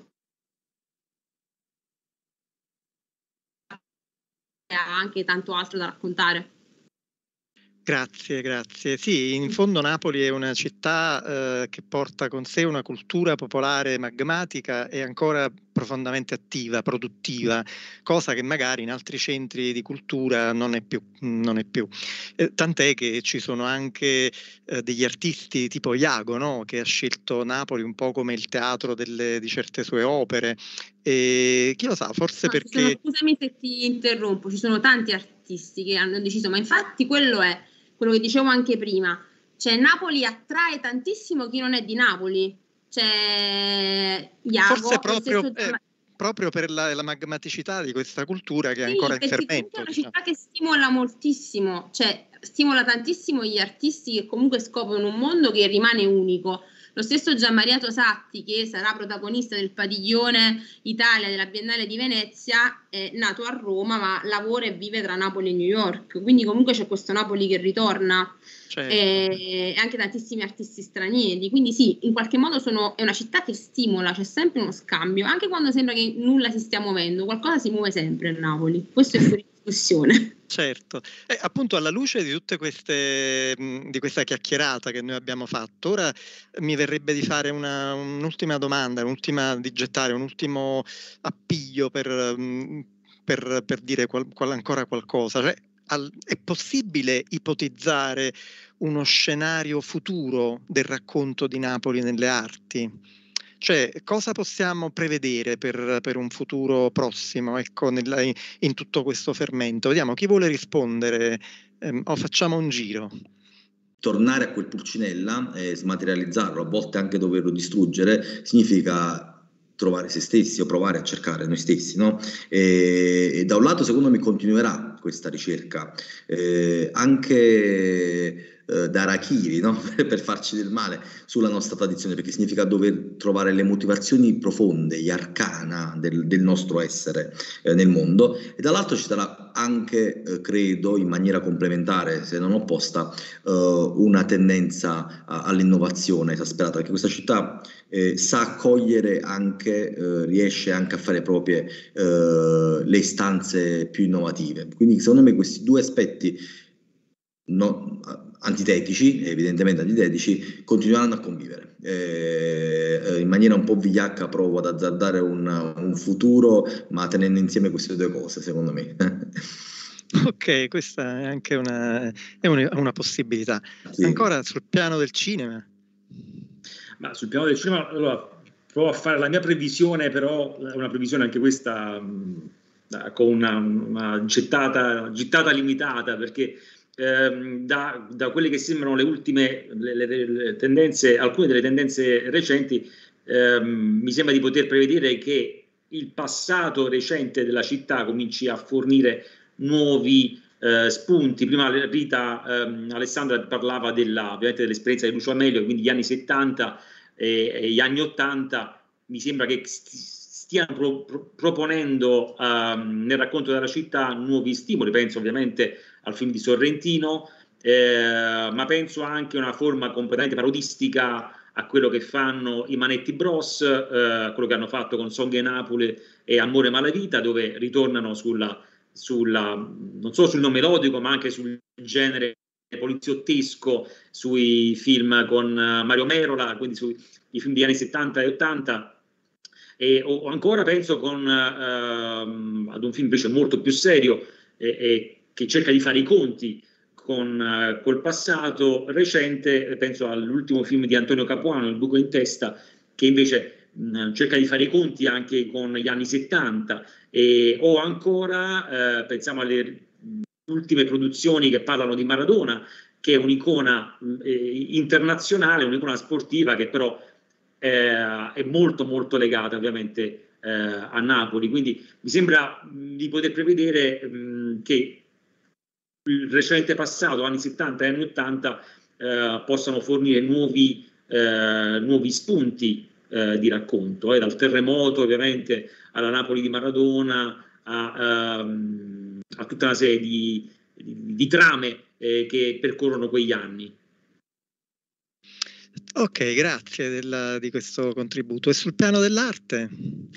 ha anche tanto altro da raccontare. Grazie, grazie. Sì, in fondo Napoli è una città eh, che porta con sé una cultura popolare magmatica e ancora profondamente attiva, produttiva, cosa che magari in altri centri di cultura non è più. Non è più. Eh, tant'è che ci sono anche eh, degli artisti tipo Iago, no? Che ha scelto Napoli un po' come il teatro delle, di certe sue opere. E chi lo sa, forse no, perché... Sono, scusami se ti interrompo, ci sono tanti artisti che hanno deciso, ma infatti quello è quello che dicevo anche prima, cioè Napoli attrae tantissimo chi non è di Napoli, c'è Iago, forse proprio, stesso... eh, proprio per la, la magmaticità di questa cultura che sì, è ancora in perché fermento. È una diciamo. città che stimola moltissimo, cioè stimola tantissimo gli artisti che comunque scoprono un mondo che rimane unico. Lo stesso Gianmaria Tosatti, che sarà protagonista del padiglione Italia della Biennale di Venezia, è nato a Roma ma lavora e vive tra Napoli e New York, quindi comunque c'è questo Napoli che ritorna. Certo. E anche tantissimi artisti stranieri, quindi sì, in qualche modo sono, è una città che stimola, c'è sempre uno scambio, anche quando sembra che nulla si stia muovendo, qualcosa si muove sempre a Napoli, questo è fuori discussione. Certo, e appunto alla luce di tutte queste, mh, di questa chiacchierata che noi abbiamo fatto, ora mi verrebbe di fare una, un'ultima domanda, un'ultima, di gettare un ultimo appiglio per, mh, per, per dire qual, qual ancora qualcosa. Cioè, al, è possibile ipotizzare uno scenario futuro del racconto di Napoli nelle arti? Cioè, cosa possiamo prevedere per, per un futuro prossimo, ecco, nella, in, in tutto questo fermento? Vediamo chi vuole rispondere, ehm, o facciamo un giro. Tornare a quel Pulcinella e smaterializzarlo, a volte anche doverlo distruggere, significa trovare se stessi o provare a cercare noi stessi, no? E, e da un lato secondo me continuerà questa ricerca, eh, anche eh, da Harakiri, no? Per farci del male sulla nostra tradizione, perché significa dover trovare le motivazioni profonde, gli arcana del, del nostro essere eh, nel mondo, e dall'altro ci sarà anche, eh, credo, in maniera complementare, se non opposta, eh, una tendenza a, all'innovazione esasperata, perché questa città eh, sa accogliere anche, eh, riesce anche a fare proprie eh, le istanze più innovative. Quindi secondo me questi due aspetti no, antitetici, evidentemente antitetici, continueranno a convivere. Eh, in maniera un po' vigliacca provo ad azzardare un, un futuro, ma tenendo insieme queste due cose, secondo me. Ok, questa è anche una, è una, una possibilità. Sì. Ancora sul piano del cinema? Ma sul piano del cinema, allora, provo a fare la mia previsione, però è una previsione anche questa mh, con una, una gittata, gittata limitata, perché ehm, da, da quelle che sembrano le ultime le, le, le tendenze, alcune delle tendenze recenti, ehm, mi sembra di poter prevedere che il passato recente della città cominci a fornire nuovi eh, spunti. Prima Rita ehm, Alessandra parlava della, ovviamente dell'esperienza di Lucio Amelio, quindi gli anni settanta e, e gli anni ottanta. Mi sembra che stiano pro, pro, proponendo um, nel racconto della città nuovi stimoli. Penso ovviamente al film di Sorrentino, eh, ma penso anche a una forma completamente parodistica a quello che fanno i Manetti Bros, eh, quello che hanno fatto con Soghe Napoli e Amore Malavita, dove ritornano sulla, sulla, non solo sul nome melodico, ma anche sul genere poliziottesco, sui film con Mario Merola, quindi sui i film degli anni settanta e ottanta, e, o ancora penso con, uh, ad un film invece molto più serio e, e che cerca di fare i conti con uh, col passato recente. Penso all'ultimo film di Antonio Capuano, Il buco in testa, che invece mh, cerca di fare i conti anche con gli anni settanta, e, o ancora uh, pensiamo alle ultime produzioni che parlano di Maradona, che è un'icona eh, internazionale, un'icona sportiva che però eh, è molto molto legata ovviamente eh, a Napoli. Quindi mi sembra mh, di poter prevedere mh, che il recente passato, anni settanta e anni ottanta, eh, possano fornire nuovi, eh, nuovi spunti eh, di racconto, eh, dal terremoto ovviamente alla Napoli di Maradona, a, um, a tutta una serie di, di, di trame eh, che percorrono quegli anni. Ok, grazie della, di questo contributo. E sul piano dell'arte?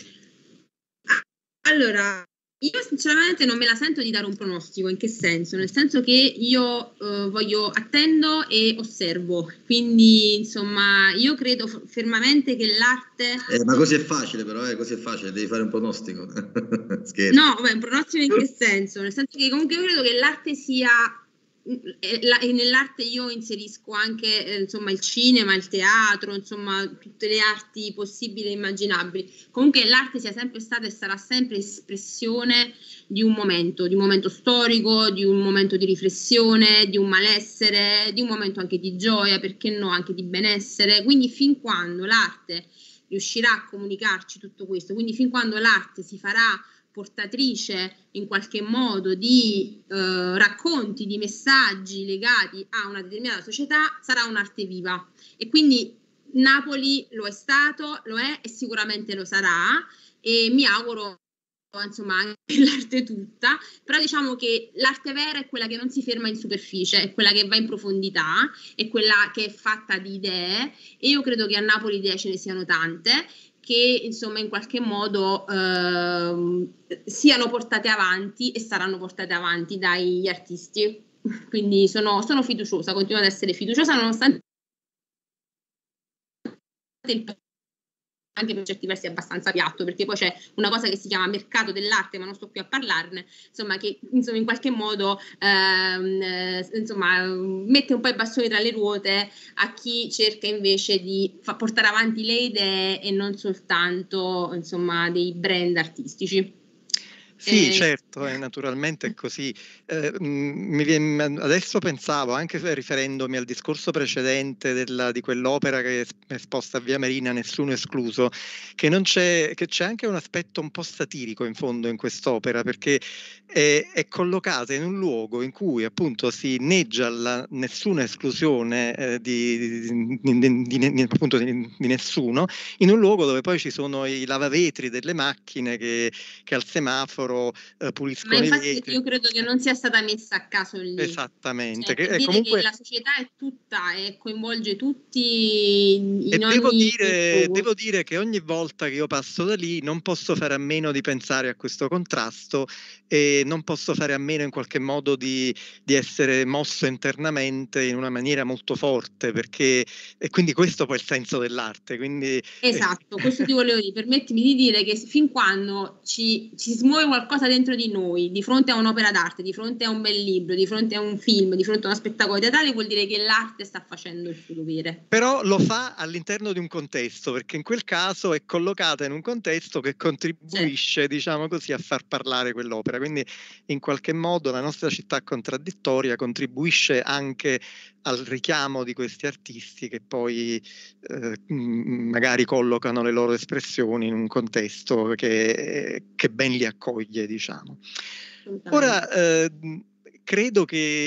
Allora, io sinceramente non me la sento di dare un pronostico. In che senso? Nel senso che io eh, voglio, attendo e osservo, quindi insomma io credo fermamente che l'arte... Eh, ma così è facile però, eh, così è facile, devi fare un pronostico. No, vabbè, un pronostico in che senso? Nel senso che comunque io credo che l'arte sia... E nell'arte io inserisco anche eh, insomma il cinema, il teatro, insomma tutte le arti possibili e immaginabili. Comunque l'arte sia sempre stata e sarà sempre espressione di un momento, di un momento storico, di un momento di riflessione, di un malessere, di un momento anche di gioia, perché no, anche di benessere. Quindi fin quando l'arte riuscirà a comunicarci tutto questo, quindi fin quando l'arte si farà portatrice in qualche modo di eh, racconti, di messaggi legati a una determinata società, sarà un'arte viva. E quindi Napoli lo è stato, lo è e sicuramente lo sarà, e mi auguro insomma anche l'arte tutta, però diciamo che l'arte vera è quella che non si ferma in superficie, è quella che va in profondità, è quella che è fatta di idee, e io credo che a Napoli idee ce ne siano tante, che insomma in qualche modo eh, siano portate avanti e saranno portate avanti dagli artisti. Quindi sono, sono fiduciosa, continuo ad essere fiduciosa nonostante il anche per certi versi abbastanza piatto, perché poi c'è una cosa che si chiama mercato dell'arte, ma non sto qui a parlarne, insomma, che insomma in qualche modo ehm, eh, insomma mette un po' i bastoni tra le ruote a chi cerca invece di fa portare avanti le idee e non soltanto insomma dei brand artistici. Sì, Eh, certo, eh, naturalmente è così. Eh, mm, mi vien- adesso pensavo, anche se riferendomi al discorso precedente della- di quell'opera che è es- esposta a Via Marina, Nessuno escluso, che non c'è, che c'è anche un aspetto un po' satirico in fondo in quest'opera, perché è, è collocata in un luogo in cui appunto si inneggia la nessuna esclusione eh, di, di- di- di- di- appunto di- di nessuno, in un luogo dove poi ci sono i lavavetri delle macchine che che al semaforo eh, Ma puliscono i infatti vetri. io credo che non sia stata messa a caso lì, Esattamente, cioè che per è dire che comunque. la società è tutta e coinvolge tutti in E in devo ogni dire, luogo. devo dire che ogni volta che io passo da lì non posso fare a meno di pensare a questo contrasto e non posso fare a meno in qualche modo di, di essere mosso internamente in una maniera molto forte, perché e quindi questo poi è il senso dell'arte. Quindi, Esatto, questo ti volevo dire. Permettimi di dire che fin quando ci, ci si muove qualcosa dentro di noi, di fronte a un'opera d'arte, di fronte a un bel libro, di fronte a un film, di fronte a uno spettacolo teatrale, vuol dire che l'arte sta facendo il suo dovere. Però lo fa all'interno di un contesto, perché in quel caso è collocata in un contesto che contribuisce, certo, diciamo così, a far parlare quell'opera. Quindi in qualche modo la nostra città contraddittoria contribuisce anche al richiamo di questi artisti che poi eh, magari collocano le loro espressioni in un contesto che, che ben li accoglie, diciamo. Ora, eh, credo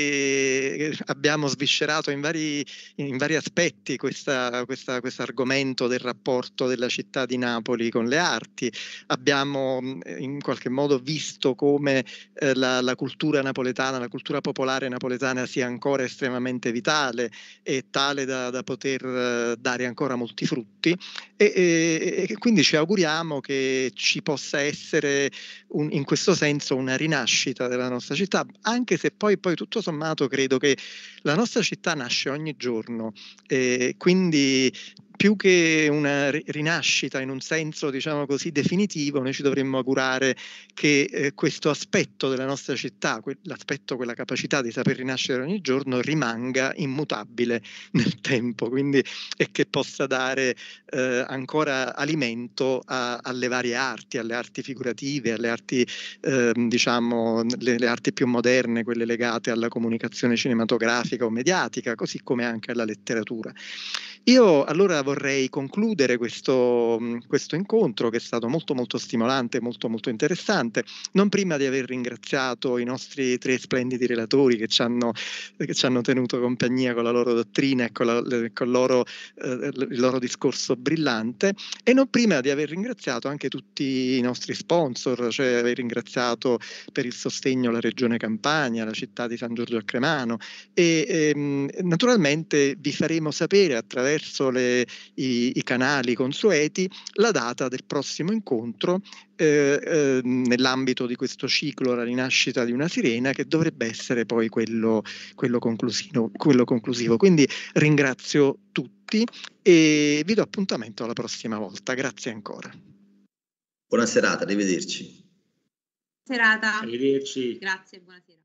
che abbiamo sviscerato in vari, in vari aspetti questo argomento del rapporto della città di Napoli con le arti. Abbiamo in qualche modo visto come eh, la, la cultura napoletana, la cultura popolare napoletana sia ancora estremamente vitale e tale da, da poter uh, dare ancora molti frutti e, e, e quindi ci auguriamo che ci possa essere un, in questo senso una rinascita della nostra città, anche se poi, poi tutto sommato credo che la nostra città nasce ogni giorno e quindi più che una rinascita in un senso, diciamo così, definitivo, noi ci dovremmo augurare che eh, questo aspetto della nostra città, l'aspetto, quella capacità di saper rinascere ogni giorno, rimanga immutabile nel tempo, quindi e che possa dare eh, ancora alimento a, alle varie arti, alle arti figurative, alle arti, eh, diciamo, le, le arti più moderne, quelle legate alla comunicazione cinematografica o mediatica, così come anche alla letteratura. Io allora vorrei concludere questo, questo incontro che è stato molto molto stimolante, molto molto interessante, non prima di aver ringraziato i nostri tre splendidi relatori che ci hanno, che ci hanno tenuto compagnia con la loro dottrina e con, la, con loro, eh, il loro discorso brillante, e non prima di aver ringraziato anche tutti i nostri sponsor, cioè aver ringraziato per il sostegno la Regione Campania, la città di San Giorgio a Cremano e ehm, naturalmente vi faremo sapere attraverso le, i, i canali consueti la data del prossimo incontro eh, eh, nell'ambito di questo ciclo La rinascita di una sirena, che dovrebbe essere poi quello, quello, conclusivo, quello conclusivo. Quindi ringrazio tutti e vi do appuntamento alla prossima volta. Grazie ancora. Buona serata, arrivederci. Serata. Arrivederci. Grazie, buonasera.